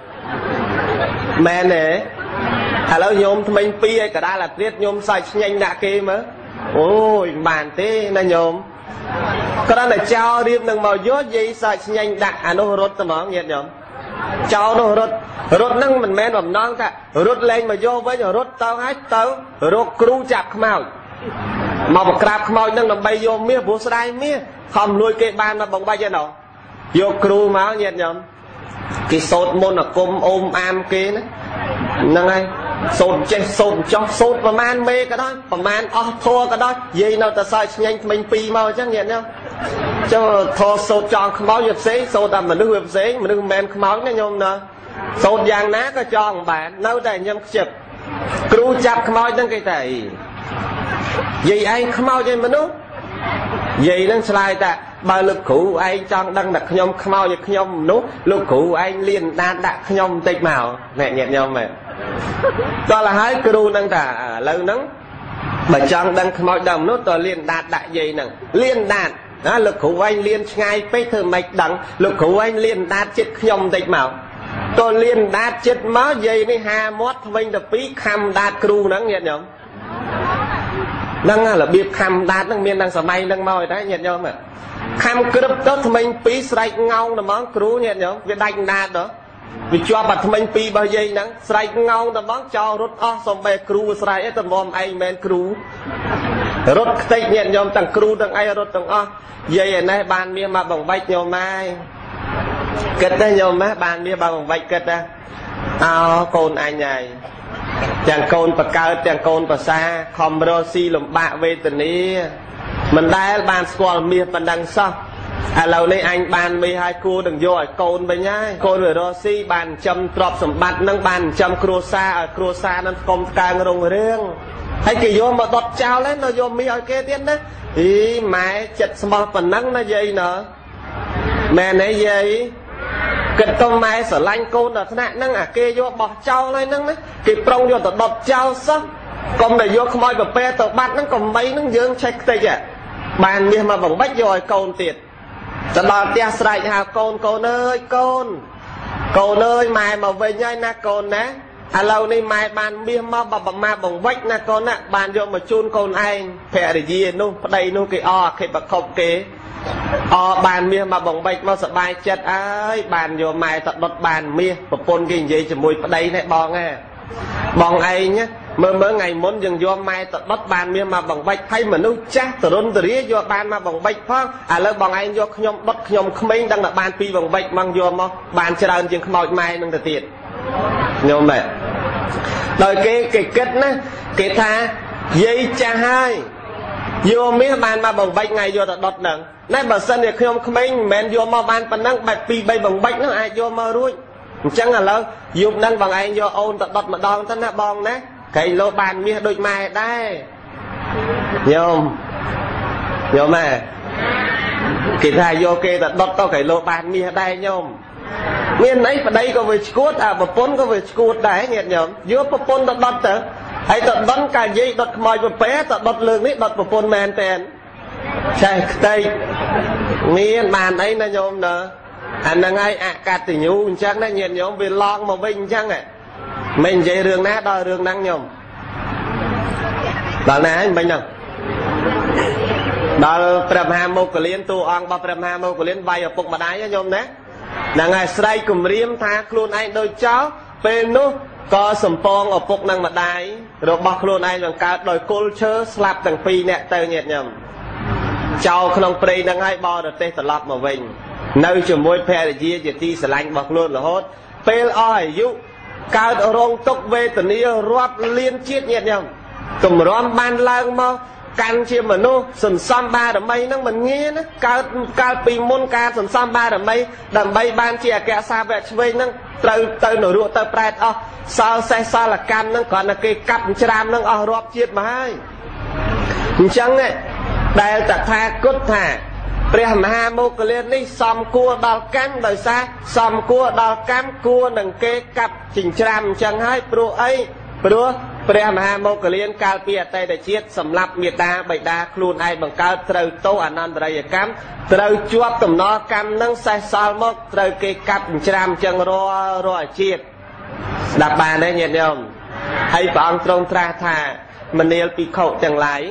មែនទេឥឡូវញោមថ្មិញពីរឲ្យកដាលអាត្រៀតញោមសើឆ្ញេងដាក់គេមើល ôi bàn thế này nhôm cái đó là cho riêng đừng màu dốt gì sao nhanh đặt à nó rốt tao món nhiệt nhôm cho nó rốt nâng mình men bầm non ta rốt lên mà vô với rồi rốt tao hết tao rốt cru chặt màu mà một cặp màu nâng làm bay vô mía bố sai mía không nuôi cái ban mà bồng bay cho nó vô cru máu nhiệt nhôm cái sốt môn là côm ôm am kia đấy nâng ai sốt chết sốt cho sốt và man mê cái đó và man thua cái đó gì nào ta sai nhanh mình pi mau chắc nhiệt nhau cho thua sốt cho máu nhập xế sốt là mình đưa nhập xế mình đưa men máu cái nhôm nè sốt vàng ná có cho bạn nấu đây nhâm chụp cru chặt máu trong cái thầy gì anh máu cho mình đúng gì đang slide ta ba lực cụ anh trong đang đặt nhom mau như nhom nút lực cụ anh liền đan đặt nhom tịch màu mẹ nhẹ nhom mẹ to là hai cừu đang ta lâu nắng bà trong đang mau đồng nút to liền đạt đại gì nè liền đạt đó lực cụ anh liền ngay pê thơ mạch đắng lực cụ anh liền đạt chết nhom tịch màu to liền đạt chết máu dây với hà mót mình đập pí khăm đạt cừu nắng nhẹ nhom đang là biệt khăm đạt đang miền đang sờ may đang mỏi đấy nhẹ nhom mẹ khăm cứ đập tốt mình pí sạch ngâu là món cừu nhẹ nhom việc đánh đạt đó vì cho bật mình pi bao giây nắng sạch ngâu là món cho rút xong bè cừu sạch ấy tầm mồm anh men cừu rút tây nhẹ nhom tầng cừu tầng ai rút tầng dây này bàn miếng mà bằng bạch nhom mai kết đây nhom má bàn miếng bằng bạch kết ra con anh này chẳng con bậc cao chẳng con bậc xa không rồi si lồng bạ về tình ý mình đã bàn squall miếng mình đang sao lâu nay anh bàn mấy hai cô đừng vô con với nhá con rồi đó si bàn châm trọp sầm bát nâng bàn châm cua sa nó công càng rồng riêng hay kỳ vô mà đọt trao lên nó vô mi ở kia tiên đó ý mẹ chật small phần nắng nó dây nữa mẹ này dây kịch con mẹ sở lanh côn là thế này nâng kia vô bọt trao lên nâng đấy kịp prong vô tờ đọt trao sắc con này vô không ai vào pe tờ bát nó còn mấy nó dương check tay vậy bàn như mà bằng bách rồi côn tiệt cho bà tia sạch hào con ơi mày mà về nhai na con ná lâu nay mày bàn bia mà bà bằng vách na con á bàn vô mà chun con anh phè để gì nu đây nu cái khi bà khóc kế bàn bia mà bằng vách mà sợ bài chết ơi bàn vô mày thật đốt bàn bia và pôn cái gì cho mùi đây này bong à bong ai nhá mới ngày muốn dừng vô mai tận bắt bàn miếng mà bằng bạch hay mà nấu chát từ rôn từ ría vô bàn mà bằng bạch phong lớp bằng anh vô nhom bắt nhom không đang là bàn pi bằng bạch mang vô mà bàn chơi đơn chừng không mai nâng từ tiền nhom mẹ rồi cái kết á cái tha dây cha hai vô miếng bàn mà bằng bạch ngày vô tận đốt nâng nay bà sân thì không men vô mà bàn bàn nâng bạch pi bay bằng bạch nó ai vô mà ruồi chẳng là lâu dùng nâng bằng anh vô ôn tận đốt mà đòn thân là bong đấy cái lô bàn miếng đôi mai đây nhôm mà cái thai vô kê tận đốt tao cái lô bàn miếng đây nhôm miếng ấy và đây có về cốt bà pôn có về cốt đấy nhiệt nhôm giữa bà pôn tận đốt tớ hay tận đốt cả dây đốt mồi và bé tận đốt lương đấy đốt bà pôn men tên chạy tay miếng bàn ấy là nhôm nữa anh đang ai cắt thì nhu chắc nó nhiệt nhôm về lon mà vinh chắc này mình dạy rương ná đo rương năng nhôm đó ná anh mình nào đó prem ham một cái liên tu ông ba prem ham một cái liên vay ở phục mà đáy nhôm ná là ngày say cùng riêng tha luôn anh đôi cháu bên nó có sầm pong ở phục năng mà đáy rồi bọc luôn anh bằng cả đôi côn chớ slap từng pi nè tơ nhiệt nhôm cháu không prey đang ai bo được tê tật lọt mà vinh nơi chùm môi phe để chia chỉ ti sờ lạnh bọc luôn là hốt pel oi dụ cao rong tốc về tình yêu rót liên chiết nhiệt nhầm cùng róm ban lang mà can chia mà nô sần sam ba đầm bay nó mình nghe nó cao pì môn ca sần sam ba đầm bay ban chia kẹt xa về chơi nó từ nổi ruột từ prẹt sao xe sao là can nó còn là cái cặp chram nó rót chiết mà hay chẳng này đây ta tha cốt thảព្រះមហាមោគលាននេះសំគួរដល់កម្មដោយសារសំគួរដល់កម្មគួរនឹងគេកាប់ចិញ្ច្រាំអញ្ចឹងហើយព្រោះអីព្រោះព្រះមហាមោគលានកាលពីអតីតជាតិសម្រាប់មេដាបិតាខ្លួនឯងបង្កើតត្រូវទោសអនន្តរយកម្មត្រូវជាប់តំណកម្មនឹងសេះសល់មកត្រូវគេកាប់ចិញ្ច្រាំអញ្ចឹងរាល់ជាតិស្ដាប់បានទេញាតិញោមហើយព្រះអង្គទ្រង់ត្រាស់ថាមនាលភិក្ខុទាំងឡាយ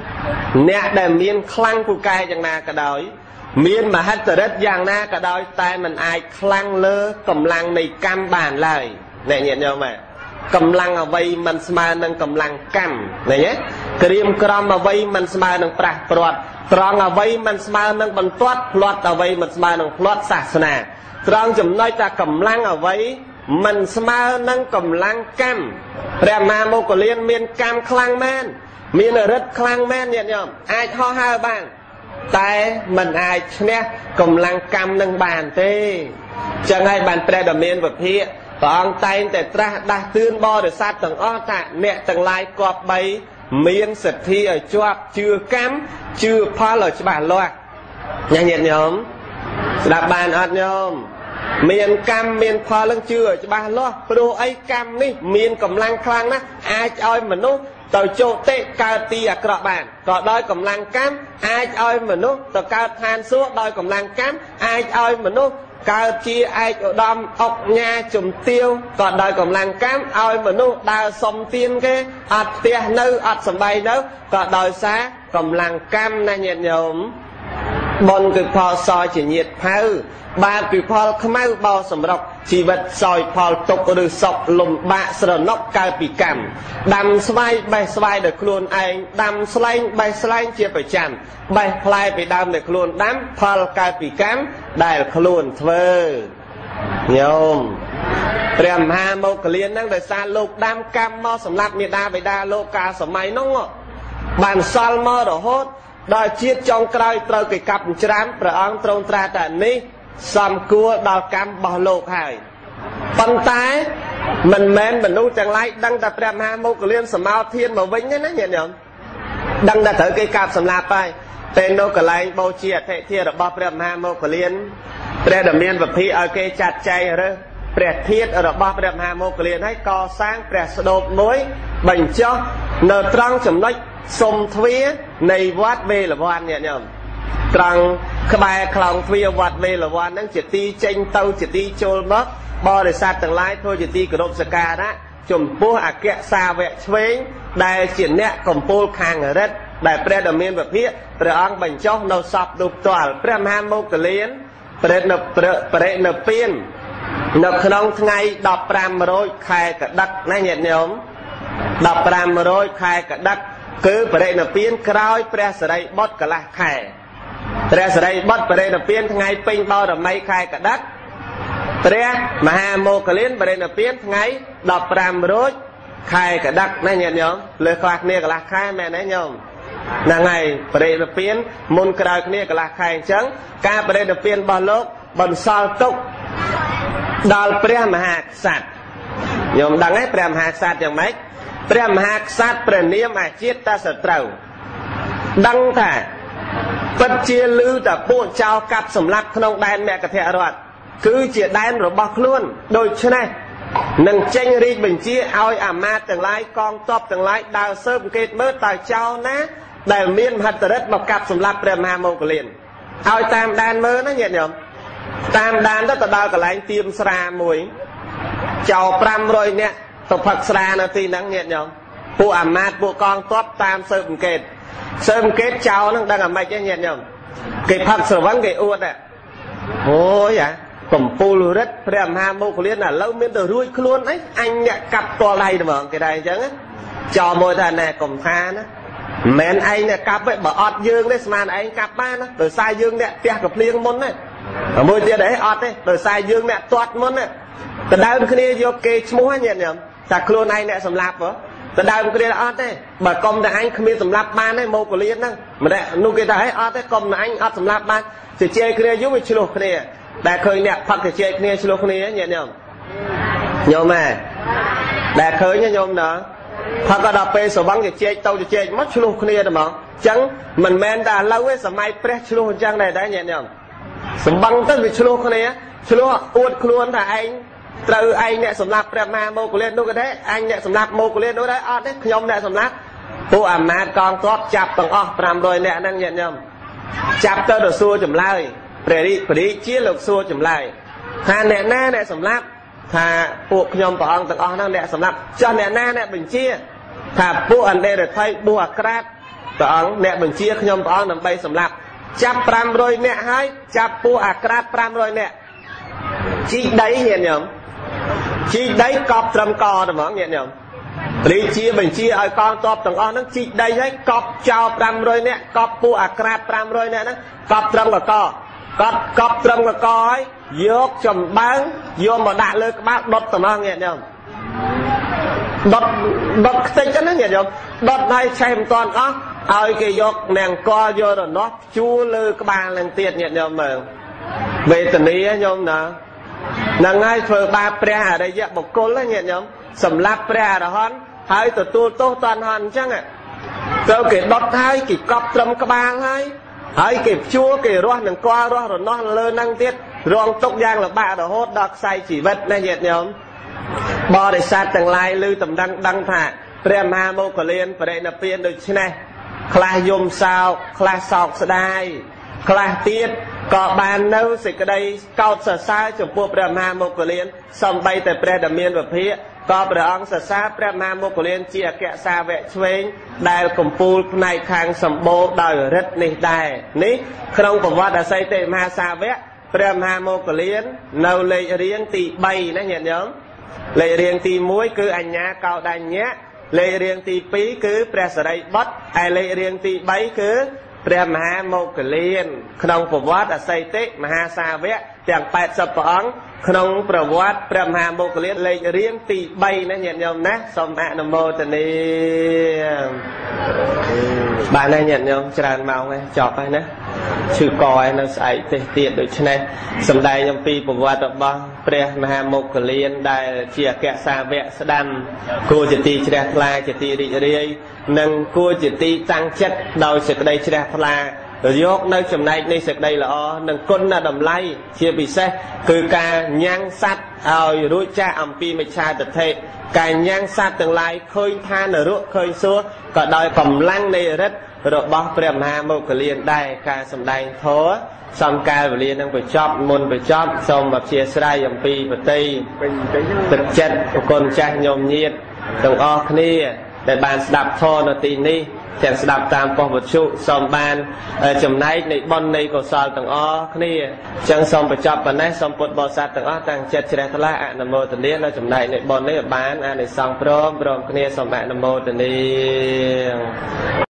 អ្នកដែលមានខ្លាំងពូកែយ៉ាងណាក៏ដោយមានមហិទ្ធិឫទ្ធិយ៉ាងណាក៏ដោយតែមិនអាចខ្លាំងលើកម្លាំងនៃកម្មបានឡើយអ្នកញាតិញោមកម្លាំងអ្វីមិនស្មើនឹងកម្លាំងកម្មឃើញទេក្រៀមក្រំអ្វីមិនស្មើនឹងប្រាស់ព្រាត់ត្រង់អ្វីមិនស្មើនឹងបន្ទាត់ផ្លាត់អ្វីមិនស្មើនឹងផ្លាត់សាសនាត្រង់ចំណុចថាកម្លាំងអ្វីមិនស្មើនឹងកម្លាំងកម្មព្រះមហាមោគលានមានកម្មខ្លាំងមែនមានឫទ្ធិខ្លាំងមែនញាតិញោមអាចហោះហើរបានតែមិនអាចឈ្នះកម្លាំងកម្មនឹងបានទេចឹងហើយបានព្រះដ៏មានវិភាកព្រះអង្គតែងតែត្រាស់ដាស់តឿនបរិស័ទទាំងអស់ថាអ្នកទាំងឡាយគប្បីមានសទ្ធាឲ្យជាប់ជឿកម្មជឿផលឲ្យច្បាស់លាស់ញាតិញោមស្ដាប់បានអត់ញោមមានកម្មមានផលនឹងជឿឲ្យច្បាស់លាស់ព្រោះអីកម្មនេះមានកម្លាំងខ្លាំងណាស់អាចឲ្យមនុស្សទៅជោតិកើតទីអាក្រក់បានក៏ដោយកម្លាំងកម្មអាចឲ្យមនុស្សទៅកើតឋានសួគ៌ដោយកម្លាំងកម្មអាចឲ្យមនុស្សកើតជាឯកឧត្តមអុកញ៉ាជំទាវក៏ដោយកម្លាំងកម្មឲ្យមនុស្សដើរសុំទានគេអត់ផ្ទះនៅអត់សំបីនៅក៏ដោយសារកម្លាំងកម្មណាញាតិញោមបុណ្យគឺផលសជាញាតិផៅបាបគឺផលខ្មៅបោសម្រុកជីវិតសោយផលទុកឬសក់លំបាកស្រណុកកើតពីកម្មដាំស្វាយបេះស្វាយដោយខ្លួនឯងដាំស្លែងបេះស្លែងជាប្រចាំបេះផ្លែពីដើមដែលខ្លួនដាំផលកើតពីកម្មដែលខ្លួនធ្វើញោមព្រះមហាមោគលានហ្នឹងដោយសារលោកដាំកម្មមកសម្រាប់មេដាបិតាលោកកាលសម័យនោះបានសល់មករហូតដល់ជាតិចុងក្រោយត្រូវគេកាប់ច្រាមព្រះអង្គទ្រង់ត្រាស់ថានេះសំគួរដល់កម្មរបស់លោកហើយប៉ុន្តែមិនមែនមនុស្សទាំងឡាយដឹងតែព្រះមហាមោគលានសមោធានមកវិញទេណាញាតិញោមដឹងតែត្រូវគេកាប់សម្លាប់ហើយពេលនៅកន្លែងបូជាអធិធារបស់ព្រះមហាមោគលានព្រះដ៏មានវិភាកឲ្យគេចាត់ចែងរើសព្រះធាតុរបស់ព្រះមហាមោគលានហើយកសាងព្រះស្ដូបមួយបញ្ចុះនៅត្រង់ចំណុចសុំទ្វារនៃវត្តវេលវ័នញាតិញោមត្រង់ក្បែរខ្លោងទ្វារវត្តវេលវ័នហ្នឹងជាទីចេញទៅជាទីចូលមកបរិស័ទទាំងឡាយធ្វើជាទីគោរពសក្ការៈចំពោះអគ្គសាវកឆ្វេងដែលជាអ្នកកម្ពូលខាងរិទ្ធដែលព្រះដ៏មានវិភាកព្រះអង្គបញ្ចុះនៅសពនោះផ្ទាល់ព្រះមហាមោគលានប្រេតនៅពៀននៅក្នុងថ្ងៃ1500ខែកដិកណាញាតិញោម1500ខែកដិកគឺបរិនិព្វានក្រោយព្រះសិរីបុត្រកន្លះខែព្រះសិរីបុត្របរិនិព្វានថ្ងៃពេញបរមីខែកដិកព្រះមហាមោគលានបរិនិព្វានថ្ងៃ1500ខែកដិកណាញាតិញោមលើខ្លះគ្នាកន្លះខែមែនទេញោមហ្នឹងហើយបរិនិព្វានមុនក្រោយគ្នាកន្លះខែអញ្ចឹងការបរិនិព្វានរបស់លោកបន្សល់ទុកដល់ព្រះមហាក្សត្រញោមដឹងទេព្រះមហាក្សត្រយ៉ាងម៉េចព្រះមហាក្សត្រព្រះនាមអាជាតិតសត្រូវដឹងថាពិតជាឮតែពួកចៅកាប់សម្លាប់ក្នុងដែនមគធរដ្ឋគឺជាដែនរបស់ខ្លួនដូច្នេះនឹងចេញរាជបញ្ជាឲ្យអាមាត្យទាំងឡាយកងទ័ពទាំងឡាយដើរស៊ើបអង្កេតមើលតើចៅណាដែលមានមហិទ្ធិឫទ្ធិមកកាប់សម្លាប់ព្រះមហាមោគលានឲ្យតាមដានមើលណាញាតិញោមតាមដានទៅដល់កន្លែងទៀមស្រាមួយចៅ500នាក់ទៅផឹកស្រានៅទីហ្នឹងញាតិញោមពួកអាមាត្យពួកកងទ័ពតាមស៊ើបអង្កេតចៅហ្នឹងដឹងអាម៉េចទេញាតិញោមគេផឹកស្រវឹងគេអួតអូយកំពូលរិទ្ធព្រះមហាមោគលានឥឡូវមានទៅរួចខ្លួនអីអញអ្នកកាប់តលដៃទៅហ្មងគេដែរអញ្ចឹងចោលមួយថាណែកុំថាណាមិនឯងអ្នកកាប់ទេបើអត់យើងទេស្មានឯងកាប់បានណាដោយសារយើងអ្នកផ្ទះកភ្លៀងមុនណាមួយទៀតអីអត់ទេដោយសារយើងអ្នកទាត់មុនណាដដើមគ្នាយកគេឈ្មោះញាតិញោមតែខ្លួនឯងអ្នកសម្លាប់ហ៎ដដើមគ្នាអត់ទេបើកុំតែអញគ្មានសម្លាប់បានទេមោគលានហ្នឹងម្នាក់នោះគេថាហេអត់ទេកុំតែអញអត់សម្លាប់បានជជែកគ្នាយូរវាឆ្លោះគ្នាដែលឃើញអ្នកផឹកជជែកគ្នាឆ្លោះគ្នាញាតិញោមញោមហ៎ដែលឃើញញោមណាផឹកដល់ពេលស្រវឹងជជែកទៅជជែកមកឆ្លោះគ្នាតែហ្មងអញ្ចឹងមិនមែនតែឥឡូវទេសម័យព្រះឆ្លោះអញ្ចឹងដែរញាតិញោមសម្បឹងទៅវាឆ្លោះគ្នាឆ្លោះអួតខ្លួនថាឯងត្រូវឯងអ្នកសម្លាប់ព្រះមហាមោគលាននោះក៏ដែរអញអ្នកសម្លាប់មោគលាននោះដែរអត់ទេខ្ញុំអ្នកសម្លាប់ពួកអាមាត្យកងទ័ពចាប់ទាំងអស់500នាក់ហ្នឹងញាតិញោមចាប់ទៅសួរចម្លើយព្រះរាជាលោកសួរចម្លើយថាអ្នកណាអ្នកសម្លាប់ថាពួកខ្ញុំព្រះអង្គទាំងអស់ហ្នឹងអ្នកសម្លាប់ចុះអ្នកណាអ្នកបញ្ជាថាពួកអន្តរថៃបុះអាក្រាតព្រះអង្គអ្នកបញ្ជាខ្ញុំព្រះអង្គដើម្បីសម្លាប់ចាប់500នាក់ហើយចាប់ពួកអាក្រាត500នាក់ជីកដីញាតិញោមជីកដីកប់ត្រឹមកតែហ្មងញាតិញោមរាជាបញ្ជាឲ្យកងទ័ពទាំងអស់ហ្នឹងជីកដីហើយកប់ចោល500នាក់កប់ពួកអាក្រាត500នាក់ហ្នឹងកប់ត្រឹមកកកប់ត្រឹមកកហើយយកចំបើងយកមកដាក់លើក្បាលដុតតែហ្មងញាតិញោមដុតខ្ទេចហ្នឹងញាតិញោមដុតហើយឆេះមិនតាន់អស់ឲ្យគេយកនាងកលយករនាស់ជួលលើក្បាលនឹងទៀតញាតិញោមមើលវេទនាញោមណាហ្នឹងហើយធ្វើបាបព្រះអរិយបុគ្គលញាតិញោមសម្លាប់ព្រះអរហន្តហើយទទួលទោសតនហនអញ្ចឹងទៅគេដុតហើយគេកប់ត្រឹមក្បាលហើយគេជួលគេរស់នឹងកលរស់រនាស់លើហ្នឹងទៀតរងទុកយ៉ាងលំបាករហូតដល់ខ្សែជីវិតណាញាតិញោមបរិស័ទទាំងឡាយឮតំដឹងថាព្រះមហាមោគលានបរិនិព្វានដូច្នេះខ្លះយំសោកខ្លះសោកស្ដាយខ្លះទៀតក៏បាននៅសេចក្តីកោតសរសើរចំពោះព្រះមហាមោគលានសម្បីតែព្រះដែលមានវិភាកក៏ព្រះអង្គសរសើរព្រះមហាមោគលានជាអគ្គសាវកឆ្វេងដែលកំពូលផ្នែកខាងសម្បូរដោយឫទ្ធិនេះដែរនេះក្នុងប្រវត្តិអសីទេមហាសាវកព្រះមហាមោគលាននៅលេខរៀងទី3ណាញាតិញោមលេខរៀងទី1គឺអញ្ញាកោដញ្ញៈលេខរៀងទី2គឺព្រះសរិបុត្រហើយលេខរៀងទី3គឺព្រះមហាមោគលានក្នុងប្រវត្តិអសីតិមហាសាវកទាំង80ព្រះអង្គក្នុងប្រវត្តិព្រះមហាមោគលានលេខរៀងទី3ណាញាតិញោមណាសូមអនុមោទនាបានហើយញាតិញោមច្រើនម៉ោងហើយចប់ហើយណាឈឺកហើយនៅស្អែកទេទៀតដូច្នេះសម្ដែងអំពីប្រវត្តិរបស់ព្រះមហាមោគលានដែលជាអគ្គសាវកស្ដាំគួរជាទីជ្រះថ្លាជាទីរីករាយនិងគួរជាទីតាំងចិត្តដោយសេចក្តីជ្រះថ្លាយកនៅចំណែកនៃសេចក្តីល្អនិងគុណតម្លៃជាពិសេសគឺការញ៉ាំងសត្វឲ្យរួចចាកអំពីមិច្ឆាទិដ្ឋិការញ៉ាំងសត្វទាំងឡាយឃើញថានរកឃើញសួរក៏ដោយកម្លាំងនៃឫទ្ធិរបស់ព្រះមហាមោគលានដែរការសម្ដែងធម៌សំកាលវេលានឹងបញ្ចប់មុនបញ្ចប់សូមអធិស្ឋានអំពីបតីទឹកចិត្តប្រគុណចាស់ញោមញាតទាំងអស់គ្នាដែលបានស្ដាប់ធម៌នៅទីនេះទាំងស្ដាប់តាមប៉ុស្តិ៍វិទ្យុសូមបានចំណែកនៃបុណ្យនៃកុសលទាំងអស់គ្នាអញ្ចឹងសូមបញ្ចប់ប៉ុណ្ណេះសូមពុទ្ធបរិស័ទទាំងអស់តាំងចិត្តជ្រះថ្លាអនុមោទនានៅចំណែកនៃបុណ្យនេះបានអានិសង្សព្រមគ្នាសូមអនុមោទនា